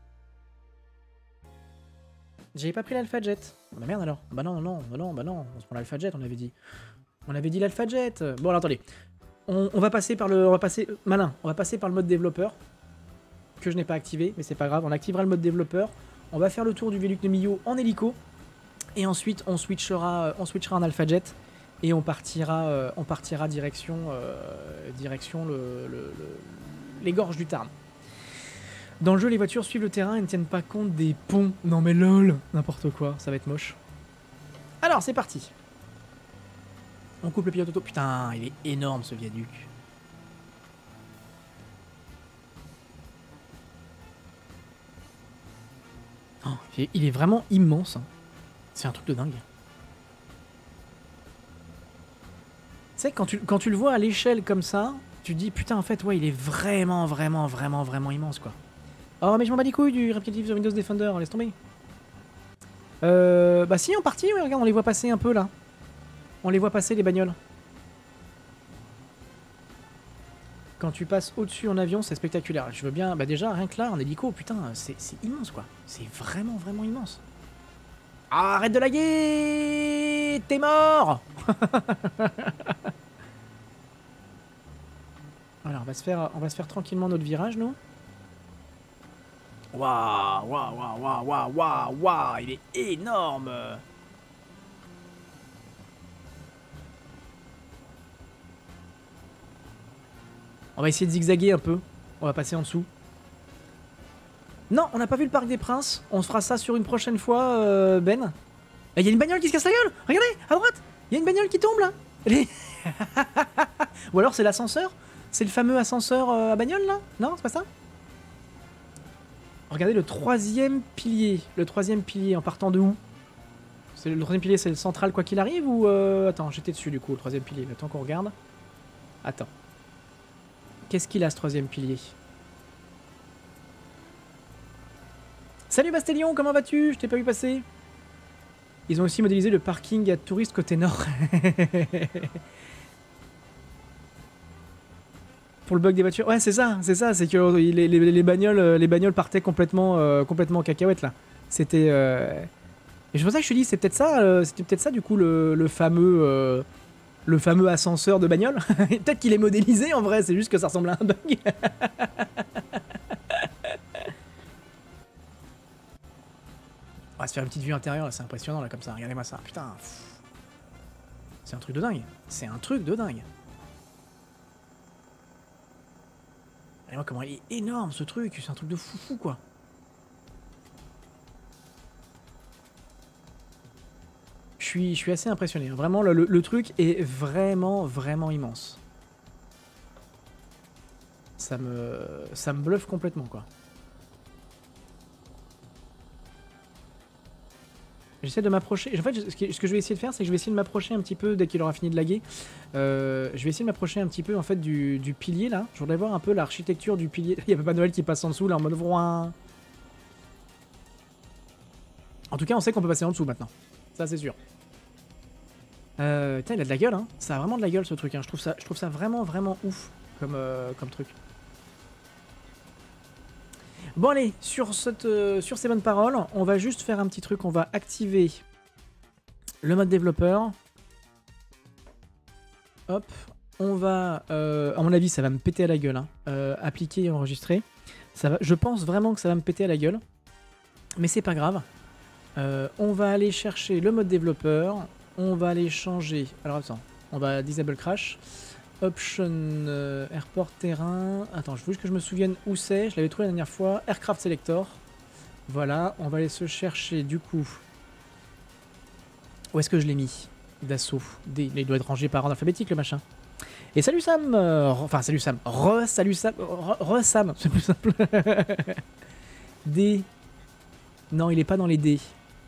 J'avais pas pris l'Alpha Jet. Bah merde alors. Bah non, non, non, non, bah non, on se prend l'Alpha Jet, on avait dit. On avait dit l'Alpha Jet. Bon alors attendez. On, on va passer par le. On va passer. Malin, on va passer par le mode développeur. Que je n'ai pas activé, mais c'est pas grave. On activera le mode développeur. On va faire le tour du viaduc de Millau en hélico. Et ensuite on switchera, on switchera en Alpha Jet. Et on partira, euh, on partira direction, euh, direction le, le, le, les gorges du Tarn. Dans le jeu, les voitures suivent le terrain et ne tiennent pas compte des ponts. Non mais lol, n'importe quoi, ça va être moche. Alors, c'est parti. On coupe le pilote auto. Putain, il est énorme ce viaduc. Oh, il est vraiment immense. C'est un truc de dingue. Tu sais, quand tu, quand tu le vois à l'échelle comme ça, tu te dis, putain, en fait, ouais, il est vraiment, vraiment, vraiment, vraiment immense, quoi. Oh, mais je m'en bats les couilles du Repetitive The Windows Defender, laisse tomber. Euh, bah si, en partie, ouais, regarde, on les voit passer un peu, là. On les voit passer, les bagnoles. Quand tu passes au-dessus en avion, c'est spectaculaire. Je veux bien... Bah déjà, rien que là, en hélico, putain, c'est immense, quoi. C'est vraiment, vraiment immense. Ah, arrête de laguer! T'es mort! Alors, on va, se faire, on va se faire tranquillement notre virage, nous. Waouh, waouh, waouh, waouh, waouh, waouh, waouh, il est énorme. On va essayer de zigzaguer un peu. On va passer en dessous. Non, on n'a pas vu le Parc des Princes. On se fera ça sur une prochaine fois, euh, Ben. Il y a une bagnole qui se casse la gueule. Regardez, à droite. Il y a une bagnole qui tombe, là. Est... Ou alors c'est l'ascenseur. C'est le fameux ascenseur euh, à bagnole, là. Non, c'est pas ça. Regardez le troisième pilier. Le troisième pilier en partant de où? Le troisième pilier, c'est le central quoi qu'il arrive ou... Euh... Attends, j'étais dessus du coup, le troisième pilier. Le temps qu'on regarde. Attends. Qu'est-ce qu'il a ce troisième pilier? Salut Bastélion, comment vas-tu? Je t'ai pas vu passer. Ils ont aussi modélisé le parking à touristes côté nord. Pour le bug des voitures. Ouais, c'est ça, c'est ça, c'est que les, les, les, bagnoles, les bagnoles partaient complètement, euh, complètement en cacahuète là. C'était... Euh... Et c'est pour ça que je te dis, c'est peut-être ça, euh, c'était peut-être ça du coup le, le fameux... Euh, le fameux ascenseur de bagnole. Peut-être qu'il est modélisé en vrai, c'est juste que ça ressemble à un bug. On va se faire une petite vue intérieure, c'est impressionnant là comme ça, regardez-moi ça, putain. C'est un truc de dingue, c'est un truc de dingue. Regardez-moi comment il est énorme ce truc, c'est un truc de foufou quoi. suis, je suis assez impressionné. Hein. Vraiment, le, le, le truc est vraiment, vraiment immense. Ça me, ça me bluffe complètement, quoi. J'essaie de m'approcher. En fait, ce que, ce que je vais essayer de faire, c'est que je vais essayer de m'approcher un petit peu dès qu'il aura fini de laguer. Euh, je vais essayer de m'approcher un petit peu en fait du, du pilier là. Je voudrais voir un peu l'architecture du pilier. Il y a Papa Noël qui passe en dessous là en mode vroin. En tout cas, on sait qu'on peut passer en dessous maintenant. Ça, c'est sûr. Euh, putain, il a de la gueule, hein. Ça a vraiment de la gueule ce truc. Hein. Je trouve ça, je trouve ça vraiment, vraiment ouf comme, euh, comme truc. Bon allez, sur, cette, euh, sur ces bonnes paroles, on va juste faire un petit truc. On va activer le mode développeur. Hop. On va, euh, à mon avis, ça va me péter à la gueule. Hein. Euh, appliquer et enregistrer. Ça va, je pense vraiment que ça va me péter à la gueule. Mais c'est pas grave. Euh, on va aller chercher le mode développeur. On va aller changer. Alors attends, on va disable crash. Option euh, airport terrain. Attends, je veux juste que je me souvienne où c'est. Je l'avais trouvé la dernière fois. Aircraft selector. Voilà, on va aller se chercher du coup. Où est-ce que je l'ai mis? D'assaut. D. Il doit être rangé par ordre alphabétique le machin. Et salut Sam. Euh, enfin salut Sam. Re salut Sam. Re, re Sam. C'est plus simple. D. Non, il est pas dans les D.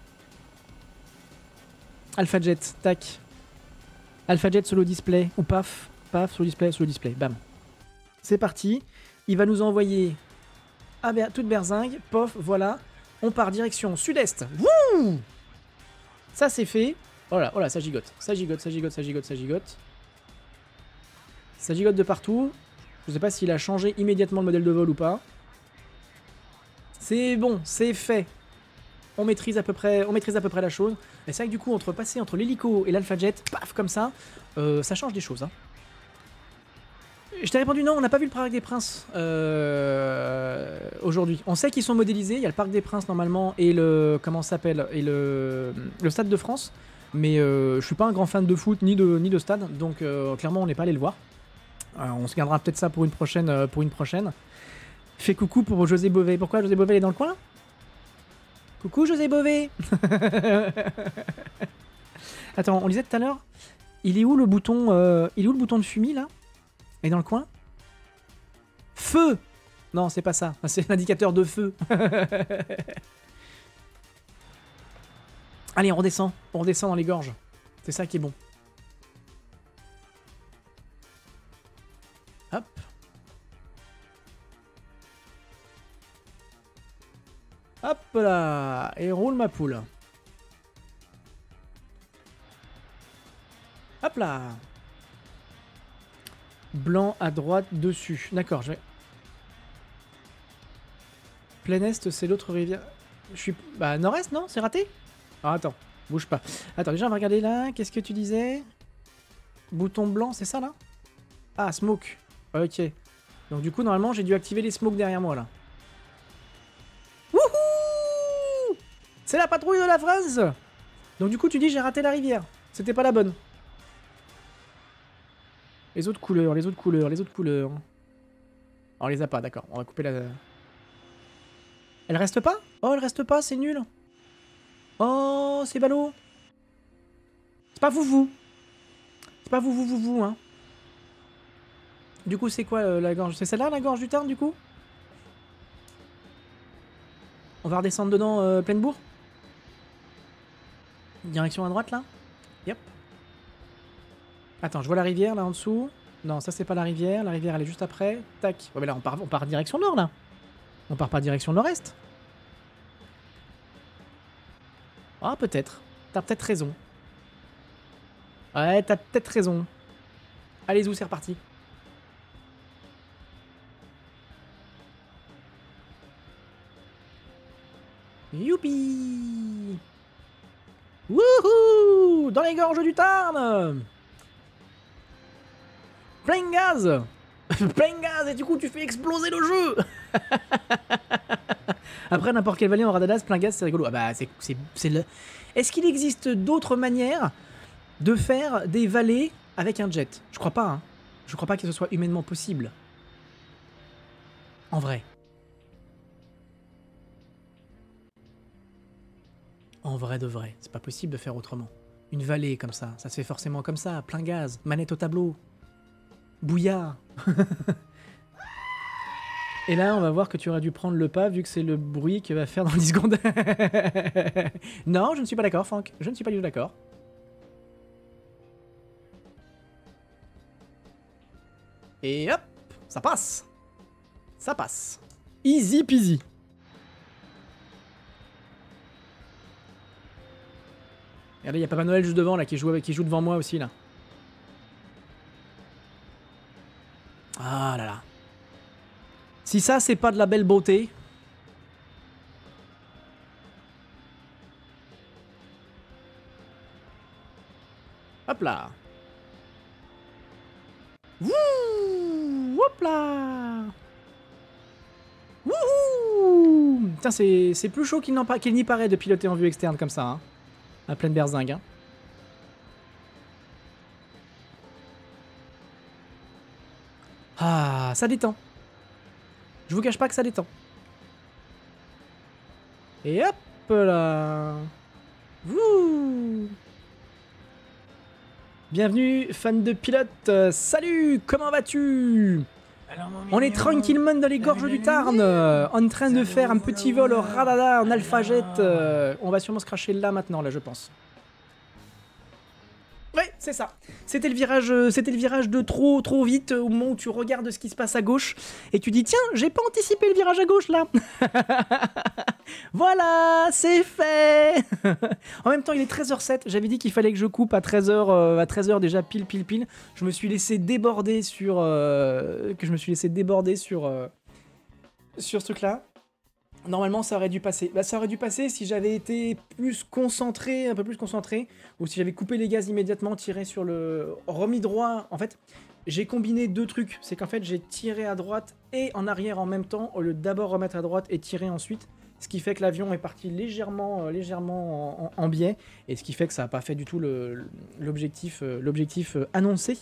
AlphaJet. Tac. AlphaJet solo display. Ou paf. Paf, solo display, solo display, bam. C'est parti. Il va nous envoyer à Ber toute berzingue. Pof, voilà. On part direction sud-est. Wouh! Ça c'est fait. Oh là, oh là, ça gigote. Ça gigote, ça gigote, ça gigote, ça gigote. Ça gigote de partout. Je sais pas s'il a changé immédiatement le modèle de vol ou pas. C'est bon, c'est fait. On maîtrise à peu près, on maîtrise à peu près la chose. Et c'est vrai que du coup, entre passer entre l'hélico et l'AlphaJet, paf, comme ça, euh, ça change des choses. Hein. Je t'ai répondu non, on n'a pas vu le Parc des Princes euh, aujourd'hui. On sait qu'ils sont modélisés, il y a le Parc des Princes normalement et le comment ça s'appelle et le, le Stade de France. Mais euh, je suis pas un grand fan de foot ni de ni de stade, donc euh, clairement on n'est pas allé le voir. Euh, on se gardera peut-être ça pour une prochaine euh, pour une prochaine. Fais coucou pour José Bové. Pourquoi José Bové est dans le coin? Coucou José Bové. Attends, on disait tout à l'heure, il est où le bouton euh, il est où le bouton de fumier là? Et dans le coin? Feu! Non, c'est pas ça. C'est l'indicateur de feu. Allez, on redescend. On redescend dans les gorges. C'est ça qui est bon. Hop. Hop là. Et roule ma poule. Hop là. Blanc à droite dessus. D'accord, je vais... Plein Est, c'est l'autre rivière. Je suis... Bah, Nord-Est, non? C'est raté? Ah, attends, bouge pas. Attends, déjà, on va regarder là. Qu'est-ce que tu disais? Bouton blanc, c'est ça, là? Ah, smoke. Ok. Donc, du coup, normalement, j'ai dû activer les smokes derrière moi, là. Wouhou! C'est la patrouille de la France! Donc, du coup, tu dis, j'ai raté la rivière. C'était pas la bonne. Les autres couleurs, les autres couleurs, les autres couleurs. Oh, on les a pas, d'accord. On va couper la... Elle reste pas? Oh, elle reste pas, c'est nul. Oh, c'est ballot. C'est pas vous, vous. C'est pas vous, vous, vous, vous, hein. Du coup, c'est quoi euh, la gorge? C'est celle-là, la gorge du Tarn, du coup? On va redescendre dedans, euh, pleine bourre? Direction à droite, là? Yep. Attends, je vois la rivière là en dessous. Non, ça c'est pas la rivière. La rivière elle est juste après. Tac. Ouais, mais là on part, on part direction nord là. On part pas direction nord-est. Ah, peut-être. T'as peut-être raison. Ouais, t'as peut-être raison. Allez, où c'est reparti. Youpi! Wouhou! Dans les gorges du Tarn! Plein gaz! Plein gaz! Et du coup, tu fais exploser le jeu! Après, n'importe quelle vallée en radadas, plein gaz, c'est rigolo. Ah bah, c'est le... Est-ce qu'il existe d'autres manières de faire des vallées avec un jet? Je crois pas, hein. Je crois pas que ce soit humainement possible. En vrai. En vrai de vrai. C'est pas possible de faire autrement. Une vallée comme ça, ça se fait forcément comme ça, plein gaz, manette au tableau, bouillard. Et là, on va voir que tu aurais dû prendre le pas, vu que c'est le bruit qu'il va faire dans dix secondes. Non, je ne suis pas d'accord, Franck. Je ne suis pas du tout d'accord. Et hop, ça passe. Ça passe. Easy peasy. Regardez, il y a Papa Noël juste devant, là, qui joue, avec, qui joue devant moi aussi, là. Ah là là. Si ça, c'est pas de la belle beauté... Hop là. Wouh. Hop là. Wouhou. Putain, c'est plus chaud qu'il qu'il n'y paraît de piloter en vue externe comme ça, hein. À pleine berzingue, hein. Ah, ça détend. Je vous cache pas que ça détend. Et hop là. Wouh. Bienvenue, fan de pilote. Euh, salut, comment vas-tu? On est tranquillement dans les gorges du Tarn, euh, en train de faire un petit vol au radada en alpha jet. Euh, on va sûrement se cracher là maintenant, là, je pense. Ouais, c'est ça. C'était le virage, euh, c'était le virage de trop, trop vite, au moment où tu regardes ce qui se passe à gauche et tu dis tiens, j'ai pas anticipé le virage à gauche là. Voilà, c'est fait. En même temps, il est treize heures zéro sept. J'avais dit qu'il fallait que je coupe à treize heures, euh, à treize heures déjà pile, pile, pile. Je me suis laissé déborder sur, euh, que je me suis laissé déborder sur, euh, sur ce truc-là. Normalement, ça aurait dû passer. Bah, ça aurait dû passer si j'avais été plus concentré, un peu plus concentré, ou si j'avais coupé les gaz immédiatement, tiré sur le... remis droit. En fait, j'ai combiné deux trucs. C'est qu'en fait, j'ai tiré à droite et en arrière en même temps, au lieu de d'abord remettre à droite et tirer ensuite. Ce qui fait que l'avion est parti légèrement, euh, légèrement en, en, en biais, et ce qui fait que ça n'a pas fait du tout l'objectif euh, l'objectif euh, annoncé.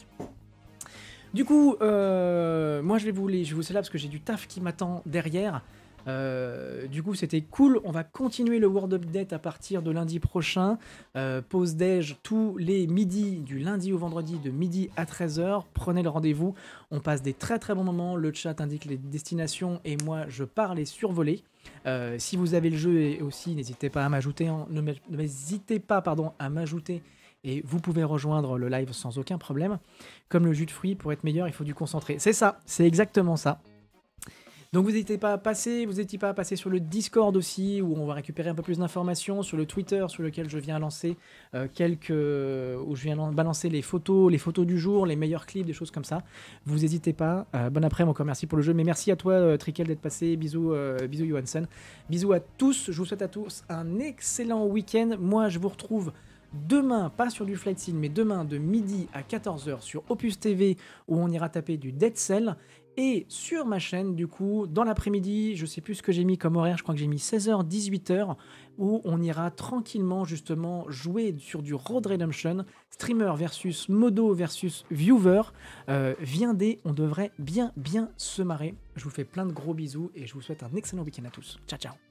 Du coup, euh, moi je vais vous, les, je vais vous laisser là parce que j'ai du taf qui m'attend derrière. Euh, du coup c'était cool, on va continuer le World Update à partir de lundi prochain, euh, pause déj tous les midis, du lundi au vendredi de midi à treize heures, prenez le rendez-vous, on passe des très très bons moments, le chat indique les destinations et moi je pars les survoler. Euh, si vous avez le jeu et aussi n'hésitez pas à m'ajouter, hein, n'hésitez pas pardon, à m'ajouter et vous pouvez rejoindre le live sans aucun problème. Comme le jus de fruits, pour être meilleur il faut du concentré, c'est ça, c'est exactement ça. Donc vous n'hésitez pas à passer, vous n'hésitez pas à passer sur le Discord aussi, où on va récupérer un peu plus d'informations, sur le Twitter sur lequel je viens lancer euh, quelques... où je viens balancer les photos, les photos du jour, les meilleurs clips, des choses comme ça. Vous n'hésitez pas. Euh, bon après-midi, encore merci pour le jeu, mais merci à toi euh, Trickel d'être passé, bisous, euh, bisous Johansson. Bisous à tous, je vous souhaite à tous un excellent week-end. Moi je vous retrouve demain, pas sur du Flight Sim, mais demain de midi à quatorze heures sur Opus T V, où on ira taper du Dead Cell. Et sur ma chaîne, du coup, dans l'après-midi, je sais plus ce que j'ai mis comme horaire, je crois que j'ai mis seize heures, dix-huit heures, où on ira tranquillement, justement, jouer sur du Road Redemption, streamer versus modo versus viewer. Euh, viendez, on devrait bien, bien se marrer. Je vous fais plein de gros bisous et je vous souhaite un excellent week-end à tous. Ciao, ciao.